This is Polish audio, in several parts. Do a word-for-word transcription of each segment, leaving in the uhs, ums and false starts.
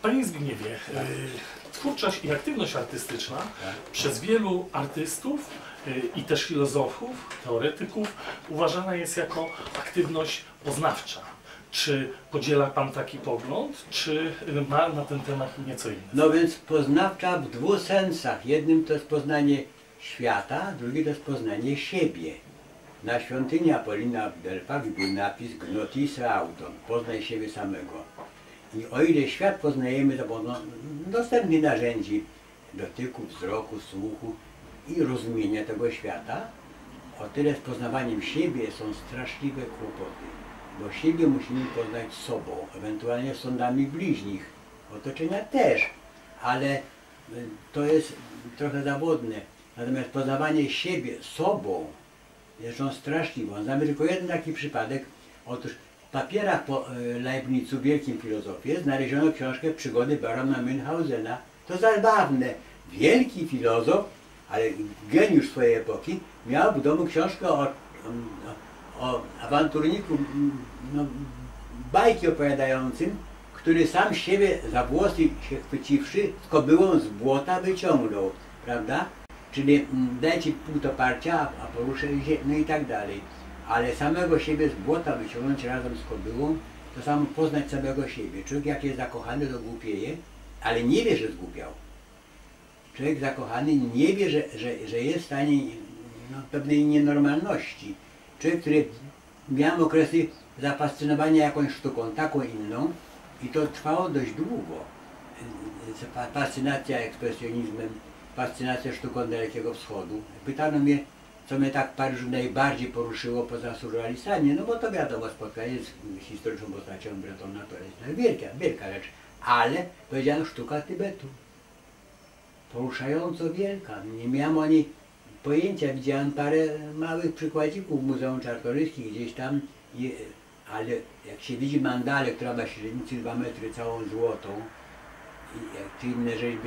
Panie Zbigniewie, twórczość i aktywność artystyczna przez wielu artystów i też filozofów, teoretyków uważana jest jako aktywność poznawcza. Czy podziela Pan taki pogląd, czy ma na ten temat nieco inny? No więc poznawcza w dwóch sensach. Jednym to jest poznanie świata, drugi to jest poznanie siebie. Na świątyni Apollina w Delfach był napis Gnotise auton, poznaj siebie samego. I o ile świat poznajemy za pomocą dostępnych narzędzi dotyku, wzroku, słuchu i rozumienia tego świata, o tyle z poznawaniem siebie są straszliwe kłopoty. Bo siebie musimy poznać sobą, ewentualnie sądami bliźnich, otoczenia też, ale to jest trochę zawodne. Natomiast poznawanie siebie sobą jest rzeczą straszliwą. Znamy tylko jeden taki przypadek. Otóż w papierach po Leibnizu, wielkim filozofie, znaleziono książkę Przygody barona Münchhausena. To zabawne. Wielki filozof, ale geniusz swojej epoki, miał w domu książkę o, o, o awanturniku, no, bajki opowiadającym, który sam siebie za włosy się chwyciwszy, z kobyłą z błota wyciągnął, prawda? Czyli dajcie pół to parcia, a poruszę się, no i tak dalej. Ale samego siebie z błota wyciągnąć razem z kobyłą, to samo poznać samego siebie. Człowiek jak jest zakochany, to głupieje, ale nie wie, że zgłupiał. Człowiek zakochany nie wie, że, że, że jest w stanie no, pewnej nienormalności. Człowiek, który miał okresy zafascynowania jakąś sztuką, taką inną, i to trwało dość długo. Fascynacja ekspresjonizmem, fascynacja sztuką Dalekiego Wschodu. Pytano mnie, co mnie tak w Paryżu najbardziej poruszyło poza surrealistami, no bo to wiadomo, spotkanie z historyczną postacią Bretona to jest wielka, wielka rzecz. Ale powiedziano sztuka Tybetu. Poruszająco wielka. Nie miałem o niej pojęcia, widziałem parę małych przykładzików w Muzeum Czartoryskich gdzieś tam, i, ale jak się widzi mandalę, która ma średnicy dwa metry, całą złotą, i, czy inne rzeźby,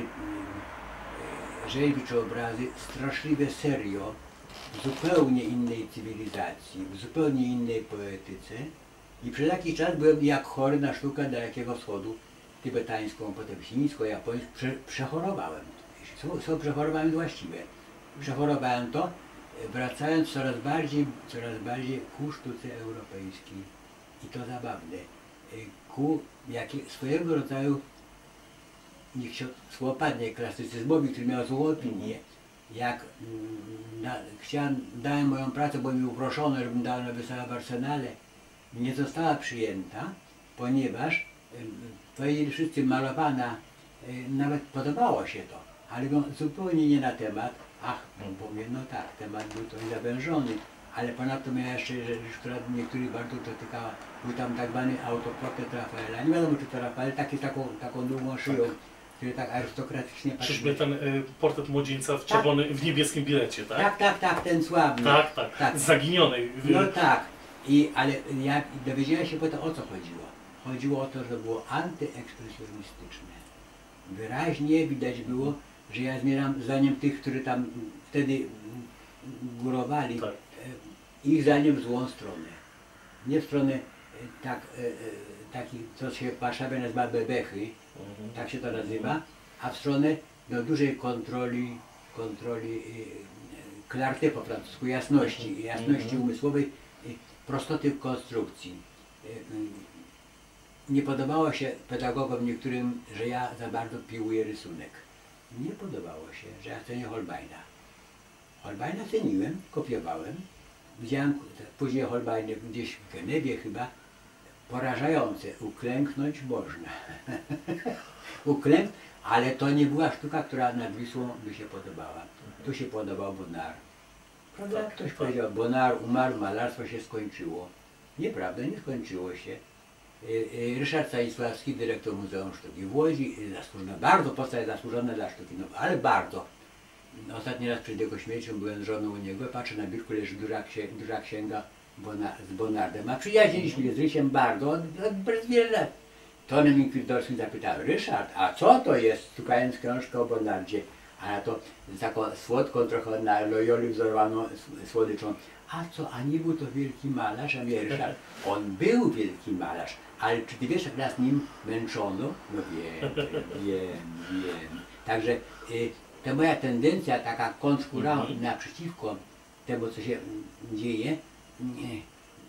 rzeźby czy obrazy, straszliwe serio, w zupełnie innej cywilizacji, w zupełnie innej poetyce, i przez jakiś czas byłem jak chory na sztukę Dalekiego Wschodu, tybetańską, potem chińską, japońską, prze, przechorowałem. Co, co przechorowałem właściwie. Przechorowałem to, wracając coraz bardziej, coraz bardziej ku sztuce europejskiej. I to zabawne. Ku jakie, swojego rodzaju, niech się słowo padnie, klasycyzmowi, który miał złą opinię. Jak na, chciałem, dałem moją pracę, bo mi uproszono, żebym dał na wystawę w Arsenale, nie została przyjęta, ponieważ powiedzieli wszyscy malowana, nawet podobało się to, ale no, zupełnie nie na temat. Ach, no powiem, no tak, temat był trochę zawężony, ale ponadto miała jeszcze rzecz, która niektórych bardzo dotykała. Był tam tak zwany autoportret Rafaela. Nie wiadomo, czy to Rafael, taki taką, taką długą szyją, tak, który tak arystokratycznie patrzy. Czyżby ten y, portret młodzieńca w czerwonym, tak, w niebieskim bilecie, tak? Tak, tak, tak, ten sławny. Tak, tak, tak. Zaginiony. No tak, I, ale ja dowiedziałem się potem, o co chodziło. Chodziło o to, że było antyekspresjonistyczne. Wyraźnie widać było, że ja zmierzam zdaniem tych, którzy tam wtedy górowali, tak, ich zdaniem w złą stronę. Nie w stronę tak, takich, co się w Warszawie nazywa bebechy, mhm, tak się to nazywa, a w stronę do dużej kontroli, kontroli clarté po francusku, jasności, jasności mhm. umysłowej, prostoty konstrukcji. Nie podobało się pedagogom niektórym, że ja za bardzo piłuję rysunek. Nie podobało się, że ja cenię Holbeina. Holbeina ceniłem, kopiowałem. Widziałem później Holbeina gdzieś w Genewie chyba. Porażające. Uklęknąć można. Uklęk, ale to nie była sztuka, która nad Wisłą by się podobała. Tu się podobał Bonnard. Prawda? Tak, ktoś tak. powiedział, Bonnard umarł, malarstwo się skończyło. Nieprawda, nie skończyło się. Ryszard Stanisławski, dyrektor Muzeum Sztuki w Łodzi, zasłużona, bardzo postać zasłużona dla sztuki, no ale bardzo. Ostatni raz przed jego śmiercią byłem z żoną u niego, patrzę na biurku, leży duża, księga, duża księga Bona, z Bonnardem, a przyjaźniliśmy się z Rysiem bardzo, od, od wiele lat. Tonem inkwizytorskim zapytałem, Ryszard, a co to jest, szukając książkę o Bonnardzie, a to z taką słodką, trochę na Loyoli wzorowaną słodyczą, a co, a nie był to wielki malarz, a mnie Ryszard, on był wielki malarz, ale czy ty wiesz, jak nas nim męczono? No wiem, wiem, wiem. Także y, ta moja tendencja taka kontrkulturalna Mhm. naprzeciwko temu, co się dzieje, nie,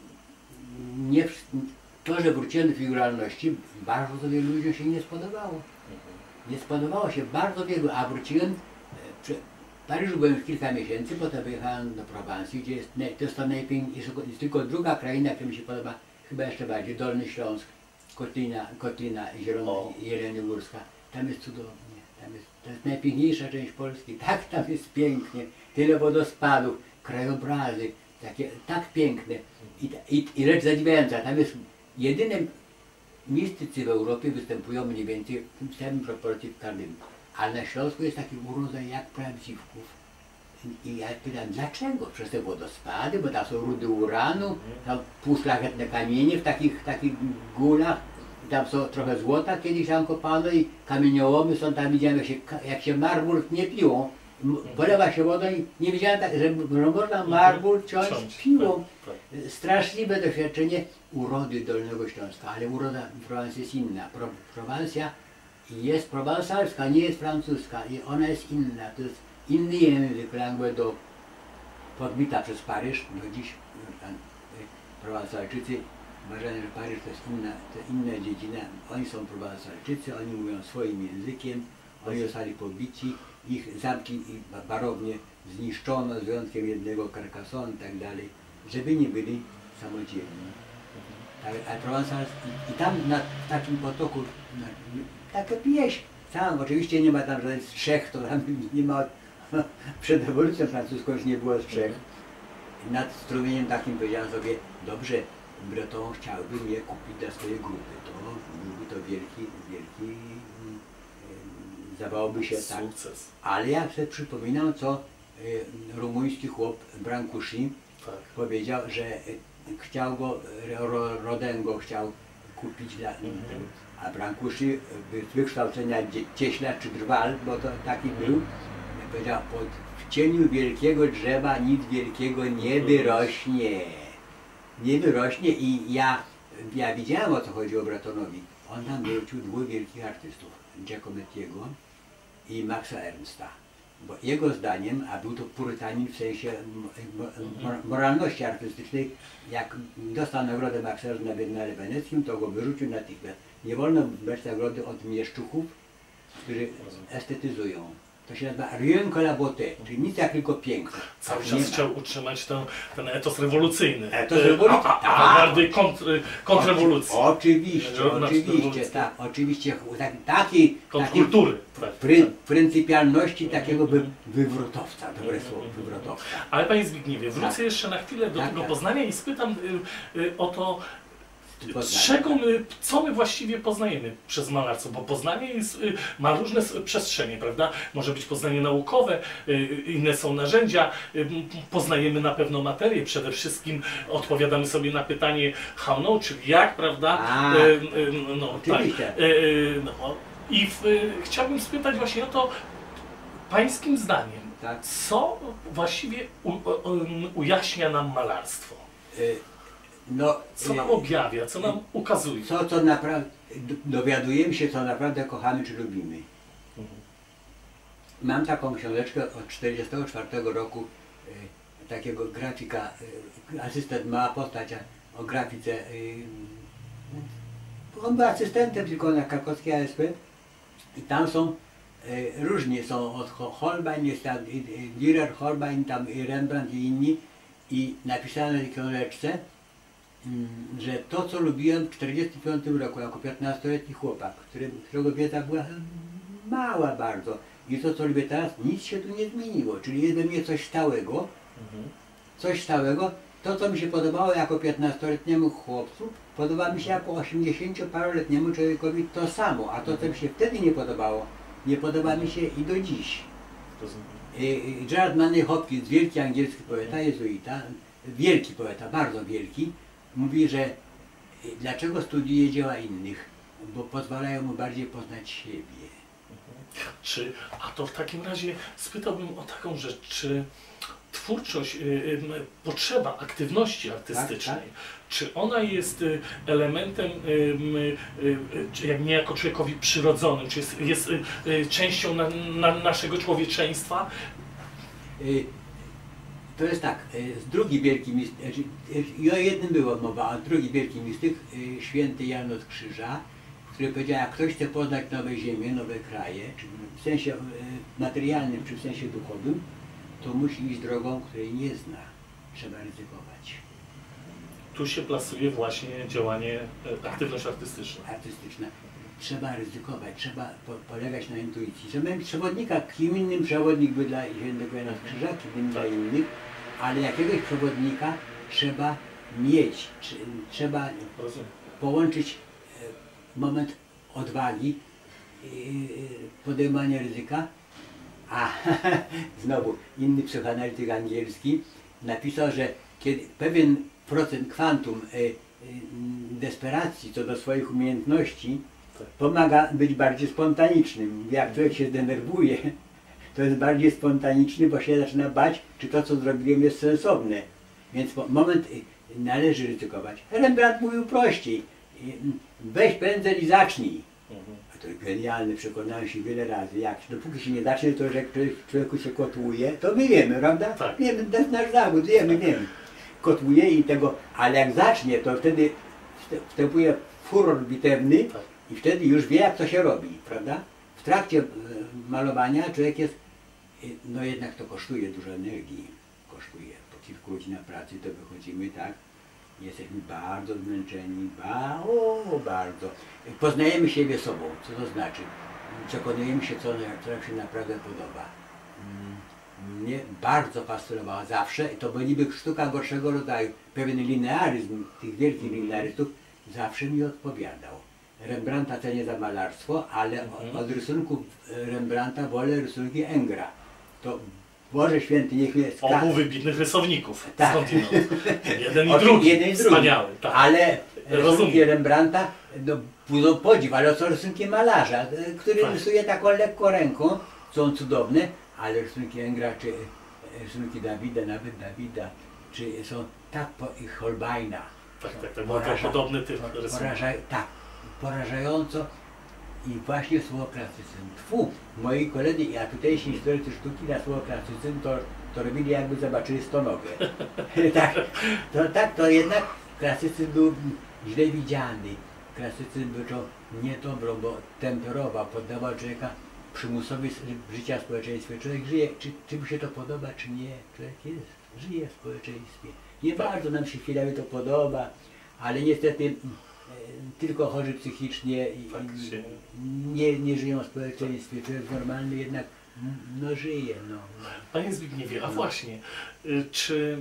nie, to, że wróciłem do figuralności, bardzo wielu ludziom się nie spodobało. Nie spodobało się bardzo wielu, a wróciłem, w Paryżu byłem już kilka miesięcy, potem wyjechałem do Prowansji, gdzie jest, to jest to najpiękniejsze, jest tylko druga kraina, która mi się podoba, chyba jeszcze bardziej, Dolny Śląsk, Kotlina, Kotlina Zielona, Jeleniogórska. Tam jest cudownie, tam jest, to jest najpiękniejsza część Polski, tak tam jest pięknie, tyle wodospadów, krajobrazy, takie, tak piękne i, i, i rzecz zadziwiająca, tam jest jedynym mistycy w Europie występują mniej więcej w tym samym proporcji w każdym. Ale na Śląsku jest taki urodzaj jak prawdziwków. I ja pytam, dlaczego? Przez te wodospady, bo tam są rudy uranu, tam półszlachetne kamienie w takich, takich górach, tam są trochę złota, kiedyś tam kopano i kamieniołomy są tam, widziałem jak się, jak się marbur nie piłą, polewa się wodą i nie widziałem tak, że można marbur ciąć piłą. Straszliwe doświadczenie urody Dolnego Śląska, ale uroda Prowansji jest inna. Pro, Prowansja jest prowansalska, nie jest francuska i ona jest inna. To jest inny język, languedo, podbita przez Paryż. Do dziś Prowansalczycy uważają, że Paryż to jest inna, to inna dziedzina. Oni są Prowansalczycy, oni mówią swoim językiem, oni zostali pobici, ich zamki barownie zniszczono z wyjątkiem jednego Carcassonne i tak dalej, żeby nie byli samodzielni. A, a Prowansal, i, i tam na takim potoku, na, taka pieśń, sam oczywiście nie ma tam żadnych strzech, to tam nie ma, no, przed rewolucją francuską już nie było strzech. Nad strumieniem takim powiedziałem sobie, dobrze, Breton chciałby mnie kupić dla swojej grupy, to byłby to wielki, wielki, zdawałoby się tak. Sukces. Ale ja sobie przypominam, co y, rumuński chłop Brancusi Tak. powiedział, że y, chciał go, ro, Rodengo chciał kupić dla Mhm. a Brancusi z wykształcenia cieśla czy drwal, bo to taki był, powiedział, pod, w cieniu wielkiego drzewa nic wielkiego nie wyrośnie. Nie wyrośnie i ja, ja widziałem, o co chodzi o Bretonowi. On tam wrócił dwóch wielkich artystów, Giacomettiego i Maxa Ernsta. Bo jego zdaniem, a był to purytanin w sensie moralności artystycznej, jak dostał nagrodę Maxa Ernsta na Biennale Weneckim, to go wyrzucił natychmiast. Nie wolno brać nagrody od mieszczuchów, którzy estetyzują. To się nazywa rien que la beauté, czyli nic jak tylko piękno. Cały czas chciał utrzymać ten, ten etos rewolucyjny. Etos rewolucyjny, A, a, awangardy kontr, kontrrewolucji. Oczywiście, oczywiście, tak, oczywiście, taki, taki, kontrkultury. Pry, pryncypialności takiego wy, wywrotowca, dobre słowo, wywrotowca. Ale panie Zbigniewie, wrócę tak. jeszcze na chwilę do tak, tego tak. Poznania i spytam y, y, o to, Poznanie, czego tak. my, co my właściwie poznajemy przez malarstwo, bo Poznanie jest, y, ma różne s- przestrzenie, prawda? Może być Poznanie naukowe, y, inne są narzędzia, y, poznajemy na pewno materię, przede wszystkim odpowiadamy sobie na pytanie how no, czyli jak, prawda? A, Y, y, no, oczywiście. Tak. Y, no, I w, y, chciałbym spytać właśnie o to, pańskim zdaniem, Tak. co właściwie u, u, ujaśnia nam malarstwo? Y, No, Co nam objawia, co nam ukazuje? co, co naprawdę, dowiadujemy się, co naprawdę kochamy czy lubimy. Mhm. Mam taką książeczkę od tysiąc dziewięćset czterdziestego czwartego roku, y, takiego grafika, y, asystent, mała postać o grafice. Y, on był asystentem tylko na krakowskiej A S P i tam są y, różni, są od Ho- Holbein, jest tam y, y, Dürer, Holbein, tam i Rembrandt i inni i napisałem na tej książeczce, że to, co lubiłem w tysiąc dziewięćset czterdziestym piątym roku jako piętnastoletni chłopak, który, którego wiedza była mała bardzo i to, co lubię teraz, nic się tu nie zmieniło, czyli jest we mnie coś stałego, Mhm. coś stałego. To, co mi się podobało jako piętnastoletniemu chłopcu, podoba mi się jako osiemdziesięcioparoletniemu człowiekowi to samo, a to, co mi się wtedy nie podobało, nie podoba mi się i do dziś. Rozumiem. Gerard Manley Hopkins, wielki angielski poeta, jezuita, wielki poeta, bardzo wielki, mówi, że dlaczego studiuje dzieła innych, bo pozwalają mu bardziej poznać siebie. Czy, a to w takim razie spytałbym o taką rzecz, czy twórczość, y, y, potrzeba aktywności artystycznej, Tak, tak. czy ona jest y, elementem y, y, y, czy jak niejako człowiekowi przyrodzonym, czy jest, jest y, y, częścią na, na naszego człowieczeństwa? Y, To jest tak, y, drugi wielki mistyk, i o jednym było mowa, a drugi wielki mistyk, y, święty Jan od Krzyża, który powiedział, jak ktoś chce poznać nowe ziemie, nowe kraje, czy w sensie y, materialnym, czy w sensie duchowym, to musi iść drogą, której nie zna. Trzeba ryzykować. Tu się plasuje właśnie działanie, y, aktywność artystyczna. Artystyczna. Trzeba ryzykować, trzeba po, polegać na intuicji. Trzeba mieć przewodnika, kim innym przewodnik by dla świętego Jana z Krzyża, kim innym dla innych, ale jakiegoś przewodnika trzeba mieć, tr trzeba Rozumiem. połączyć e, moment odwagi, e, podejmowania ryzyka, a znowu inny psychoanalityk angielski napisał, że kiedy pewien procent kwantum e, e, desperacji co do swoich umiejętności pomaga być bardziej spontanicznym. Jak człowiek się zdenerwuje, to jest bardziej spontaniczny, bo się zaczyna bać, czy to, co zrobiłem, jest sensowne. Więc moment należy ryzykować. Rembrandt mówił prościej. Weź pędzel i zacznij. A to jest genialne, przekonałem się wiele razy. Jak, dopóki się nie zacznie, to że człowieku się kotłuje, to my wiemy, prawda? Tak. Wiemy, to jest nasz zawód, wiemy, wiemy. Kotłuje i tego, ale jak zacznie, to wtedy wstępuje furor bitewny. Tak. I wtedy już wie, jak to się robi, prawda? W trakcie malowania człowiek jest, no jednak to kosztuje dużo energii, kosztuje. Po kilku godzinach pracy to wychodzimy, tak? Jesteśmy bardzo zmęczeni, ba, o, bardzo. Poznajemy siebie sobą, co to znaczy? Przekonujemy się, co, co nam się naprawdę podoba. Mnie bardzo fascynowała zawsze, to była niby sztuka gorszego rodzaju, pewien linearyzm tych wielkich linearystów zawsze mi odpowiadał. Rembrandta cenię za malarstwo, ale mhm. od rysunków Rembrandta wolę rysunki Engra. To Boże Święty, niech mnie skra... Obu wybitnych rysowników. Tak. Skądinąd. Jeden i Oczy, drugi. jeden i drugi. Wspaniały. Tak. Ale rysunki Rozumiem. Rembrandta no, budzą podziw, ale są rysunki malarza, który tak. rysuje taką lekko ręką, są cudowne, ale rysunki Engra, czy rysunki Dawida, nawet Dawida, czy są tak, po, i Holbeina. Tak, tak, tak. Poraża, podobny typ rysunku. Poraża, tak, porażająco i właśnie słowo klasycyzm. Tfu, moi koledzy i a tutejsi historycy sztuki na słowo klasycyzm to, to robili, jakby zobaczyli stonogę. tak, to, tak, to jednak klasycyzm był źle widziany. Klasycyzm był to niedobrą, bo temperował, poddawał człowieka przymusowi życia w społeczeństwie. Człowiek żyje, czy, czy mu się to podoba, czy nie. Człowiek jest, żyje w społeczeństwie. Nie tak. Bardzo nam się chwilami to podoba, ale niestety e, tylko chorzy psychicznie i, tak się... nie, nie żyją w społeczeństwie. Człowiek normalny jednak no, żyje. No. Panie Zbigniewie, a właśnie, czy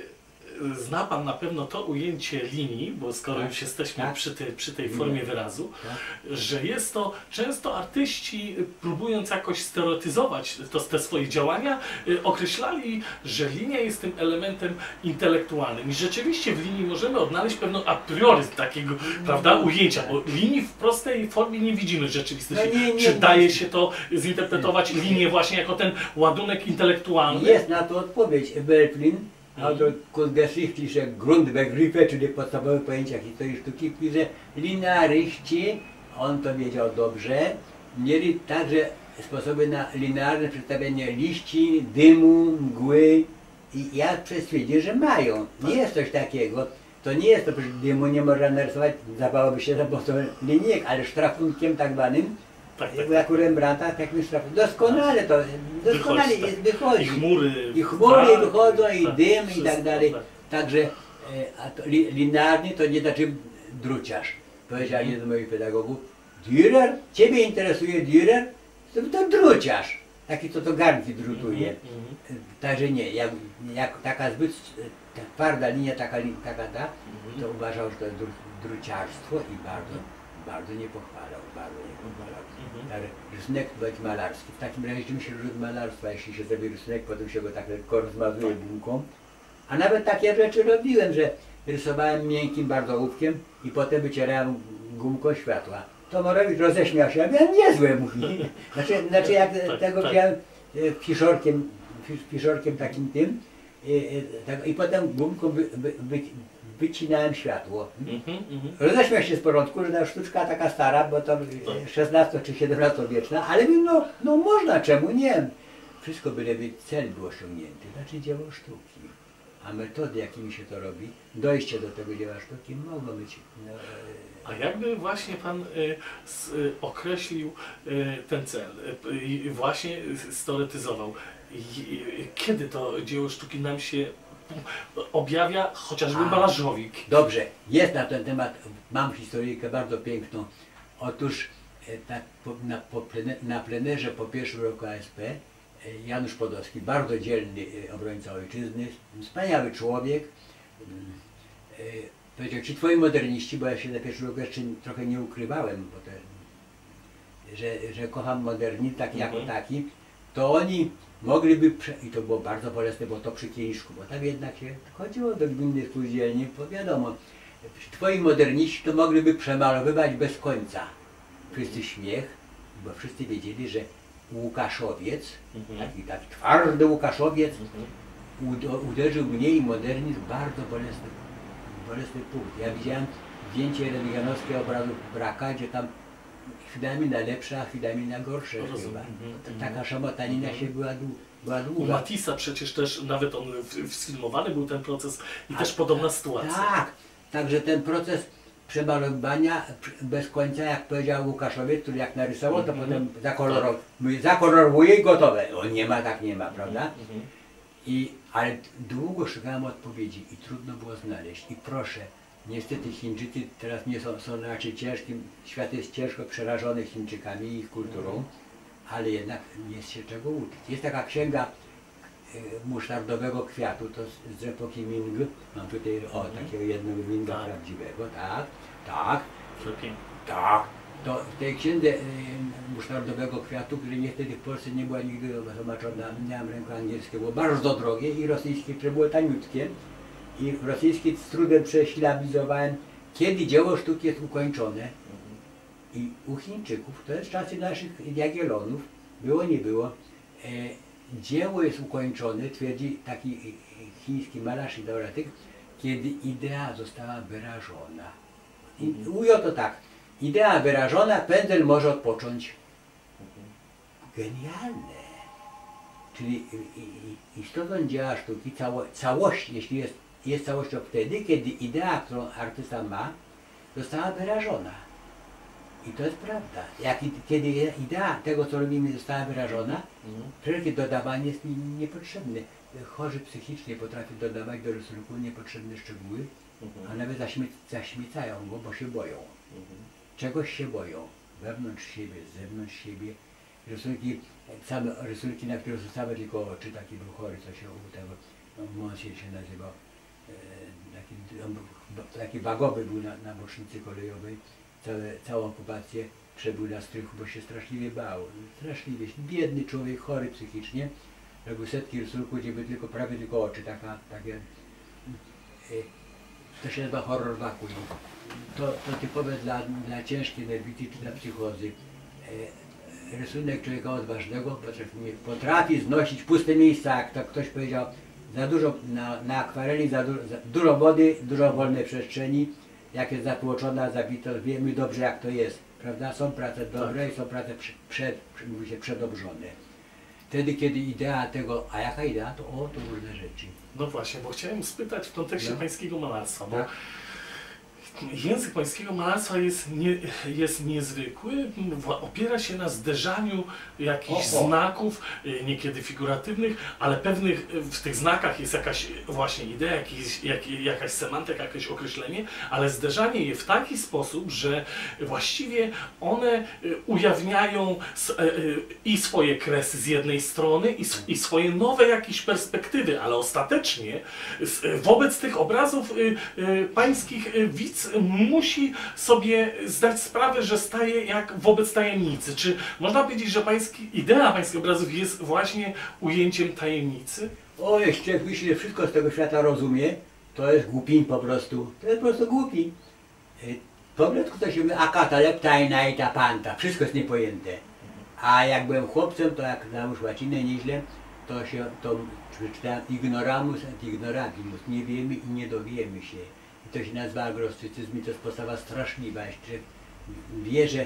zna Pan na pewno to ujęcie linii, bo skoro tak, już jesteśmy tak. przy, tej, przy tej formie wyrazu, tak. że jest to często artyści, próbując jakoś stereotyzować to, te swoje działania, określali, że linia jest tym elementem intelektualnym. I rzeczywiście w linii możemy odnaleźć pewną a prioryzm takiego, prawda, ujęcia, bo linii w prostej formie nie widzimy w rzeczywistości. No nie, nie, Czy nie, daje nie. się to zinterpretować linię właśnie jako ten ładunek intelektualny? Jest na to odpowiedź. Berlin, autor Kunstgeschichtliche Grundbegriffe, czyli podstawowe pojęcia historii sztuki, pisze, linearyści, on to wiedział dobrze, mieli także sposoby na linearne przedstawienie liści, dymu, mgły i ja stwierdziłem, że mają. Nie jest coś takiego. To nie jest to, że dymu nie można narysować, zdawałoby się, że po to linijek, ale sztrafunkiem tak zwanym, Tak, tak, jak u Rembrandta, tak mi sztrafun. Doskonale to, doskonale Wychodzi, jest, tak. wychodzi. I chmury. I chmury tak, wychodzą, i tak, dym, wszystko, i tak dalej. tak. Także, e, a to li, linearny to nie znaczy druciarz. Powiedział jeden z moich pedagogów, Dürer? Ciebie interesuje Dürer? To, to druciarz. Taki, co to garnki drutuje. Mm -hmm. Także nie, jak, jak taka zbyt ta twarda linia, taka, taka ta, to uważał, że to jest dru, druciarstwo i bardzo, bardzo nie pochwalał, bardzo nie pochwalał. Ale rysunek bądź malarski. W takim razie czym się różni od malarstwa, jeśli się zrobi rysunek, potem się go tak lekko rozmazuje gumką. A nawet takie rzeczy robiłem, że rysowałem miękkim bardzo ołówkiem i potem wycierałem gumką światła. Tomorowicz roześmiał się, a miałem niezłe, mówi. Znaczy, znaczy jak tak, tego tak. wziąłem fiszorkiem, fiszorkiem takim tym, i, i, tak, i potem gumką wy, wy, wy, wycinałem światło. Mhm, mhm. Roześmiał się z porządku, że ta sztuczka taka stara, bo to szesnasto czy siedemnastowieczna, ale mówię, no, no można, czemu nie? Wszystko byleby cel był osiągnięty, znaczy dzieło sztuki. A metody, jakimi się to robi, dojście do tego dzieła sztuki mogą być... No, A jakby właśnie Pan y, s, y, określił y, ten cel y, i właśnie steoretyzował, I, kiedy to dzieło sztuki nam się objawia, chociażby A. malarzowi? Dobrze, jest na ten temat, mam historyjkę bardzo piękną. Otóż e, tak, po, na, po plene, na plenerze po pierwszym roku A S P e, Janusz Podolski, bardzo dzielny e, obrońca ojczyzny, wspaniały człowiek, e, powiedział, ci twoi moderniści, bo ja się na pierwszym roku jeszcze trochę nie ukrywałem, bo te, że, że kocham modernizm taki jako Mhm. taki, to oni mogliby, prze... i to było bardzo bolesne, bo to przy Kieliszku, bo tam jednak się chodziło do gminnej spółdzielni, bo wiadomo, twoi moderniści to mogliby przemalowywać bez końca. Wszyscy śmiech, bo wszyscy wiedzieli, że Łukaszowiec, Mhm. taki, taki twardy Łukaszowiec, Mhm. ud uderzył mnie i modernizm w bardzo bolesny, bolesny punkt. Ja widziałem zdjęcie rentgenowskie obrazu Braka, gdzie tam chwilami na lepsze, a chwilami na gorsze Rozumiem. chyba. Mhm. Taka szamotanina Mhm. się była, dłu była U długa. Matissa przecież też, nawet on w- sfilmowany był ten proces i A, też podobna tak, sytuacja. Tak, także ten proces przemalowywania bez końca, jak powiedział Łukaszowiec, który jak narysował, to Mhm. potem zakolorow zakolorowuje i gotowe. O, nie ma, tak nie ma, prawda? Mhm. I, ale długo szukałem odpowiedzi i trudno było znaleźć. I proszę, niestety Chińczycy teraz nie są, są raczej ciężkim, świat jest ciężko przerażony Chińczykami i ich kulturą, ale jednak jest się czego uczyć. Jest taka księga y, musztardowego kwiatu, to z, z epoki Ming. Mam tutaj o takiego jednego Minga Tak. prawdziwego, tak, tak, Lepiej. tak. To w tej księdze y, musztardowego kwiatu, który niestety w Polsce nie była nigdy zobaczona, miałem rękę angielskie, było bardzo drogie i rosyjskie, które było taniutkie. I rosyjskie z trudem prześlabizowałem, kiedy dzieło sztuki jest ukończone. I u Chińczyków, to jest czasy naszych Jagiellonów, było nie było, e, dzieło jest ukończone, twierdzi taki e, chiński malarz i teoretyk, kiedy idea została wyrażona. I ujął to tak, idea wyrażona, pędzel może odpocząć. Genialne. Czyli i- i- istotą dzieła sztuki, cało, całość, jeśli jest, jest całością wtedy, kiedy idea, którą artysta ma, została wyrażona. I to jest prawda. Jak, i- kiedy idea tego, co robimy, została wyrażona, Mhm. wszelkie dodawanie jest mi niepotrzebne. Chorzy psychicznie potrafią dodawać do rysunku niepotrzebne szczegóły, a Mhm. nawet zaśmie zaśmiecają go, bo się boją. Mhm. Czegoś się boją. Wewnątrz siebie, zewnątrz siebie. Rysunki, same rysunki, na które są same tylko oczy, taki był chory, co się u tego, no, Monsieur się nazywał, e, taki, on był, taki wagowy był na, na bocznicy kolejowej, całe, całą okupację przebył na strychu, bo się straszliwie bał. Straszliwie, biedny człowiek, chory psychicznie, robił setki rysunków, gdzie były tylko, prawie tylko oczy, taka, takie, e, to się nazywa horror wacui. To, to typowe dla, dla ciężkiej nerwicy czy dla psychozy. E, rysunek człowieka odważnego potrafi, potrafi znosić puste miejsca, jak to ktoś powiedział, za dużo na, na akwareli, za, du, za dużo wody, dużo wolnej przestrzeni, jak jest zatłoczona, zabita, wiemy dobrze jak to jest, prawda? Są prace dobre i są prace prze, przed, mówi się przedobrzone. Wtedy, kiedy idea tego, a jaka idea, to o, to różne rzeczy. No właśnie, bo chciałem spytać w kontekście No. pańskiego malarstwa, bo Tak. język pańskiego malarstwa jest, nie, jest niezwykły, w- opiera się na zderzaniu jakichś O, o. znaków, y, niekiedy figuratywnych, ale pewnych y, w tych znakach jest jakaś właśnie idea, jakiś, jak, jakaś semantyka, jakieś określenie, ale zderzanie je w taki sposób, że właściwie one y, ujawniają s- y, y, i swoje kresy z jednej strony i, s- i swoje nowe jakieś perspektywy, ale ostatecznie s- wobec tych obrazów y, y, pańskich y, widz musi sobie zdać sprawę, że staje jak wobec tajemnicy. Czy można powiedzieć, że pański, idea pańskich obrazów jest właśnie ujęciem tajemnicy? O, jeszcze jeśli wszystko z tego świata rozumie, to jest głupi po prostu. To jest po prostu głupi. Y, Po angielsku to się mówi akata leptajna i ta panta. Wszystko jest niepojęte. A jak byłem chłopcem, to jak nauczył łacinę nieźle, to się, to przeczytałem ignoramus et ignorabimus, nie wiemy i nie dowiemy się. I to się nazywa agnostycyzm i to jest postawa straszliwa. Jeszcze wie, że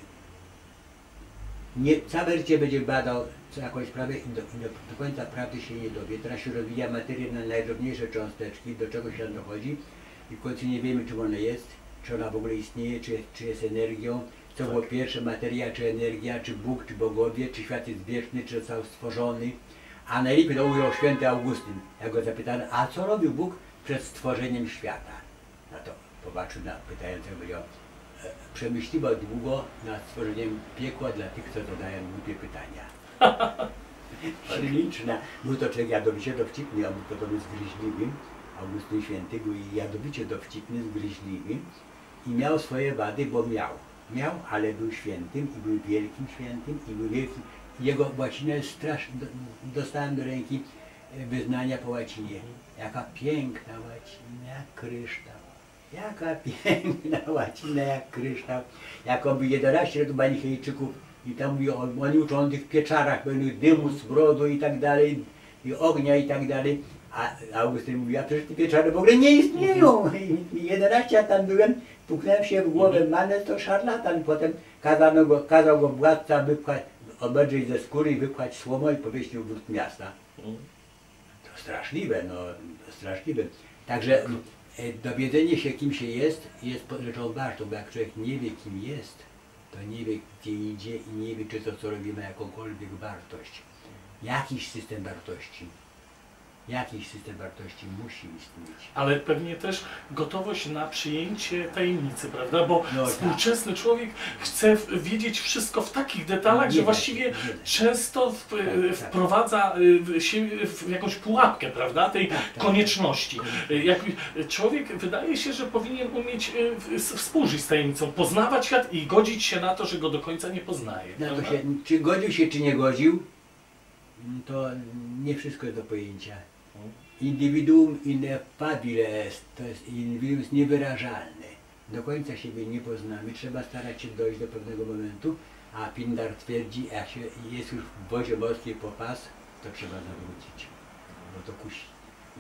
nie, całe życie będzie badał co jakąś sprawę i do, i do, do końca prawdy się nie dowie. Teraz się rozwija materia na najdrobniejsze cząsteczki, do czego się dochodzi i w końcu nie wiemy, czym ona jest, czy ona w ogóle istnieje, czy, czy jest energią, co było pierwsze, materia, czy energia, czy Bóg, czy bogowie, czy świat jest wieczny, czy został stworzony. A najlepiej to ujął święty Augustyn. Jak go zapytano, a co robił Bóg przed stworzeniem świata? Na to popatrzył na pytającego i powiedział, przemyśliwał długo nad stworzeniem piekła dla tych, co zadają głupie pytania. Śliczna. Był to człowiek jadowicie dowcipny, on był podobny zgryźliwym. Augustyn Święty był jadowicie dowcipny, zgryźliwy i miał swoje wady, bo miał. Miał, ale był świętym i był wielkim świętym i był wielkim. Jego łacina jest straszna. Dostałem do ręki wyznania po łacinie. Jaka piękna łacina, jak kryształ. Jaka piękna łacina, jak kryształ. Jak on był jedenaście lat u Manichejczyków i tam mówi, oni uczą o tych pieczarach, pełnych dymu, smrodu i tak dalej, i ognia i tak dalej. A Augustyn mówi, a przecież te pieczary w ogóle nie istnieją. I jedenaście lat tam byłem, puknąłem się w głowę, manę to szarlatan. Potem kazano go, kazał go władca wypchać, obedrzeć ze skóry i wypchać słomą i powieźć w wrót miasta. To straszliwe, no straszliwe. Także dowiedzenie się, kim się jest, jest rzeczą ważną, bo jak człowiek nie wie, kim jest, to nie wie, gdzie idzie i nie wie, czy to, co robi, ma jakąkolwiek wartość. Jakiś system wartości. Jakiś system wartości musi istnieć. Ale pewnie też gotowość na przyjęcie tajemnicy, prawda? Bo no, współczesny tak. człowiek chce wiedzieć wszystko w takich detalach, nie że da właściwie się, nie często w, tak, wprowadza się w jakąś pułapkę, prawda? Tej tak, tak, konieczności. Jak człowiek wydaje się, że powinien umieć współżyć z tajemnicą, poznawać świat i godzić się na to, że go do końca nie poznaje. No to się, czy godził się, czy nie godził, to nie wszystko jest do pojęcia. Individuum ineffabile est, to jest individuum niewyrażalne. Do końca siebie nie poznamy, trzeba starać się dojść do pewnego momentu, a Pindar twierdzi, jak się jest już w wozie morskiej po pas, to trzeba zawrócić, bo to kusi.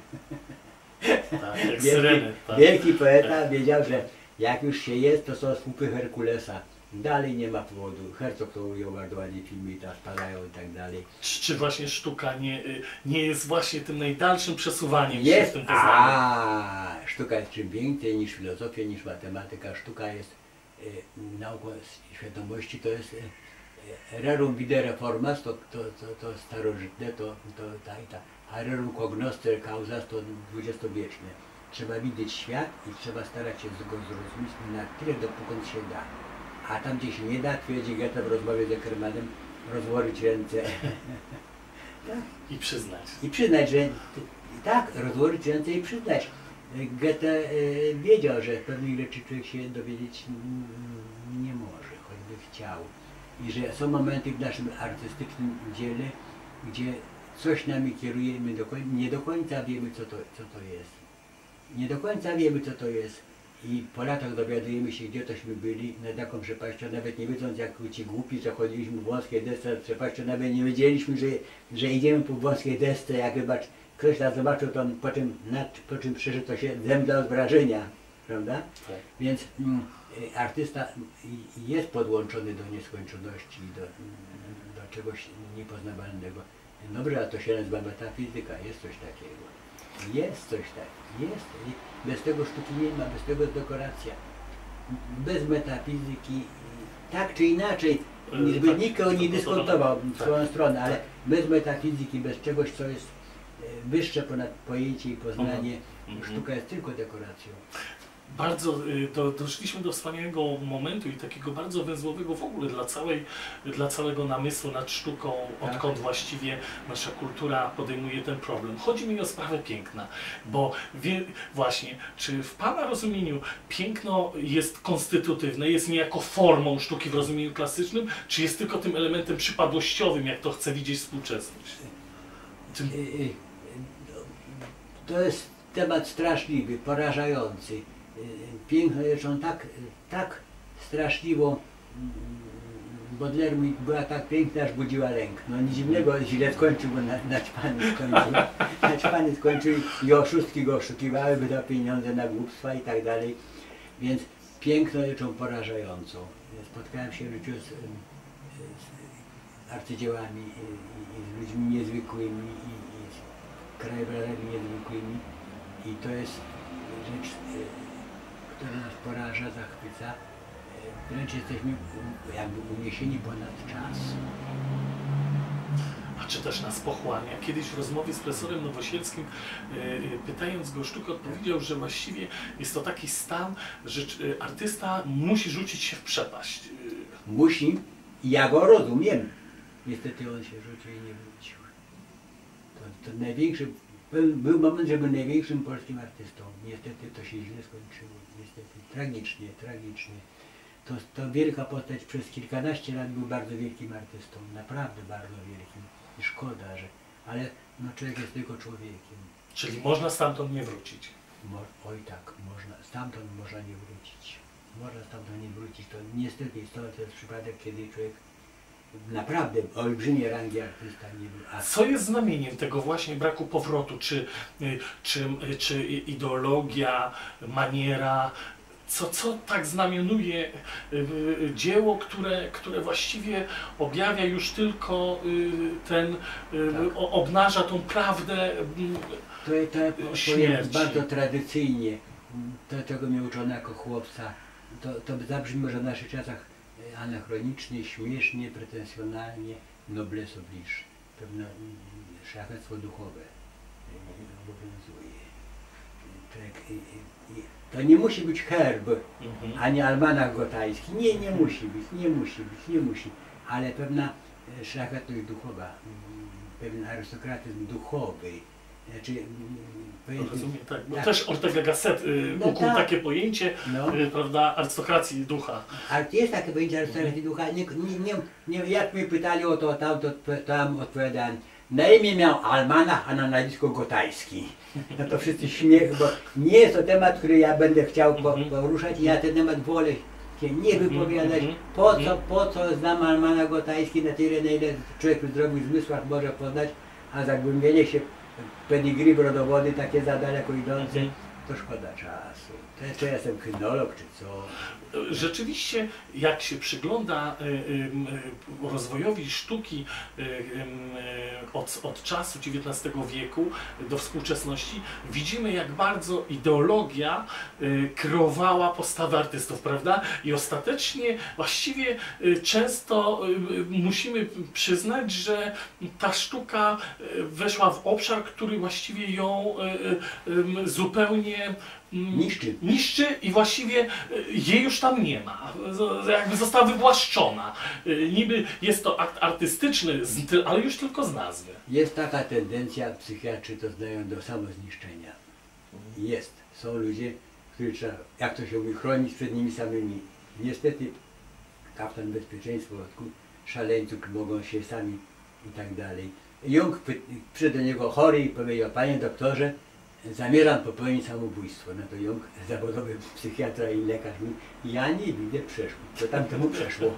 Tak, jak wielki, syreny, tak. wielki poeta wiedział, że jak już się jest, to są słupy Herkulesa. Dalej nie ma powodu. Herzog to ujął bardzo ładnie filmy i tam spadają i tak dalej. Czy, czy właśnie sztuka nie, nie jest właśnie tym najdalszym przesuwaniem jest, się w tym poznaniu? A, sztuka jest czym więcej niż filozofia, niż matematyka. Sztuka jest e, nauką świadomości, to jest e, rerum vide reformas, to, to, to, to starożytne, to, to ta i ta. A rerum cognoscere causas to dwudziestowieczne. Trzeba widzieć świat i trzeba starać się go zrozumieć na tyle, dopóki się da. A tam, gdzie się nie da, twierdzi Goethe w rozmowie z Eckermannem, rozłożyć ręce. Tak. I przyznać. I przyznać, że tak, rozłożyć ręce i przyznać. Goethe e, wiedział, że pewnych rzeczy człowiek się dowiedzieć nie może, choćby chciał. I że są momenty w naszym artystycznym dziele, gdzie coś nami kieruje, my do końca, nie do końca wiemy, co to, co to jest. Nie do końca wiemy, co to jest. I po latach dowiadujemy się, gdzie tośmy byli, nad jaką przepaścią, nawet nie wiedząc, jak ci głupi, że chodziliśmy w wąskiej desce nad przepaścią, nawet nie wiedzieliśmy, że, że idziemy po wąskiej desce, jak wybacz, ktoś nas zobaczył, to on po czym, nad, po czym przyszedł, to się zemdlał z wrażenia, prawda? Tak. Więc mm, artysta jest podłączony do nieskończoności, do, do czegoś niepoznawalnego. Dobrze, a to się nazywa metafizyka, jest coś takiego. Jest coś takiego, jest. Bez tego sztuki nie ma, bez tego jest dekoracja. Bez metafizyki, tak czy inaczej, żeby tak, nikogo nie dyskutował w swoją tak, stronę, ale tak. bez metafizyki, bez czegoś, co jest wyższe ponad pojęcie i poznanie, mm -hmm. sztuka jest tylko dekoracją. Bardzo do, doszliśmy do wspaniałego momentu i takiego bardzo węzłowego w ogóle dla, całej, dla całego namysłu nad sztuką, odkąd tak. właściwie nasza kultura podejmuje ten problem. Chodzi mi o sprawę piękna, bo wie, właśnie, czy w Pana rozumieniu piękno jest konstytutywne, jest niejako formą sztuki w rozumieniu klasycznym, czy jest tylko tym elementem przypadłościowym, jak to chce widzieć współczesność? Czy... To jest temat straszliwy, porażający. Piękno rzeczą tak, tak straszliwą, Baudelaire była tak piękna, aż budziła lęk. No nic dziwnego, źle skończył, bo na- naćpany skończył. Naćpany skończył i oszustki go oszukiwały, wydał pieniądze na głupstwa i tak dalej. Więc piękną rzeczą porażającą. Spotkałem się w życiu z, z arcydziełami i, i z ludźmi niezwykłymi i, i z krajobrazami niezwykłymi. I to jest rzecz, która nas poraża, zachwyca. Wręcz jesteśmy jakby uniesieni ponad czas. A czy też nas pochłania? Kiedyś w rozmowie z profesorem Nowosielskim, yy, pytając go o sztukę, odpowiedział, że właściwie jest to taki stan, że yy, artysta musi rzucić się w przepaść. Yy. Musi, i ja go rozumiem. Niestety on się rzucił i nie wrócił. To, to największy, był, był moment, że był największym polskim artystą. Niestety to się źle skończyło. Niestety, tragicznie, tragicznie. To, to wielka postać, przez kilkanaście lat był bardzo wielkim artystą, naprawdę bardzo wielkim. I szkoda, że... Ale no, człowiek jest tylko człowiekiem. Czyli można stamtąd nie wrócić. Mo, oj tak, można, stamtąd można nie wrócić. Można stamtąd nie wrócić. To niestety jest to, to jest przypadek, kiedy człowiek naprawdę olbrzymie rangi artysta nie był. A Co jest znamieniem tego właśnie braku powrotu? Czy, yy, czy, yy, czy ideologia, maniera? Co, co tak znamionuje y, y, dzieło, które, które właściwie objawia już tylko y, ten, y, Tak. o, obnaża tą prawdę y, to, to powiem śmierci. bardzo tradycyjnie, to czego mnie uczono jako chłopca, to, to zabrzmi może w naszych czasach anachronicznie, śmiesznie, pretensjonalnie, noblesse oblige. Pewne mm, szlachectwo duchowe y, obowiązuje. Tak, y, y, y, to nie musi być herb, Mhm. ani almanach gotajski. Nie, nie musi być, nie musi być, nie musi. Ale pewna e, szlachetność duchowa, mm, pewien arystokratyzm duchowy. Znaczy, mm, powiedzmy, Rozumiem, tak. Bo tak. też Ortega Gasset y, No ukuł tak. takie pojęcie, No. y, prawda, arystokracji ducha. Ale jest takie pojęcie arystokracji ducha. Nie, nie, nie, nie, jak mnie pytali o to, tam, to tam odpowiadałem. Na imię miał Almanach, a na nazwisko Gotajski. No to wszyscy śmiech, bo nie jest to temat, który ja będę chciał po, Mhm. poruszać i ja ten temat wolę się nie wypowiadać. Mhm. Po co, Mhm. po co znam Almanach Gotajski na tyle, na ile człowiek w zdrowych zmysłach może poznać, a zagłębienie się w pedigree w rodowody takie za daleko idące, Mhm. to szkoda czasu. To jest, czy ja jestem kynolog, czy co? Rzeczywiście, jak się przygląda y, y, y, rozwojowi sztuki y, y, od, od czasu dziewiętnastego wieku do współczesności, widzimy, jak bardzo ideologia y, kreowała postawę artystów, prawda? I ostatecznie właściwie y, często y, y, musimy przyznać, że ta sztuka y, weszła w obszar, który właściwie ją y, y, y, zupełnie mm, Niszczy. niszczy i właściwie y, jej już tam nie ma. Z- Jakby została wywłaszczona. Y, Niby jest to akt artystyczny, z- ty- ale już tylko z nazwy. Jest taka tendencja, psychiatrzy to znają, do samozniszczenia. Jest. Są ludzie, którzy trzeba, jak to się mówi, chronić przed nimi samymi. Niestety kaftan bezpieczeństwa od szaleńców mogą się sami i tak dalej. Jung py- przyszedł do niego chory i powiedział: panie doktorze, zamierzam popełnić samobójstwo. No to Jung, zawodowy psychiatra i lekarz, mówi: ja nie widzę przeszkód. Co tamtemu przeszło?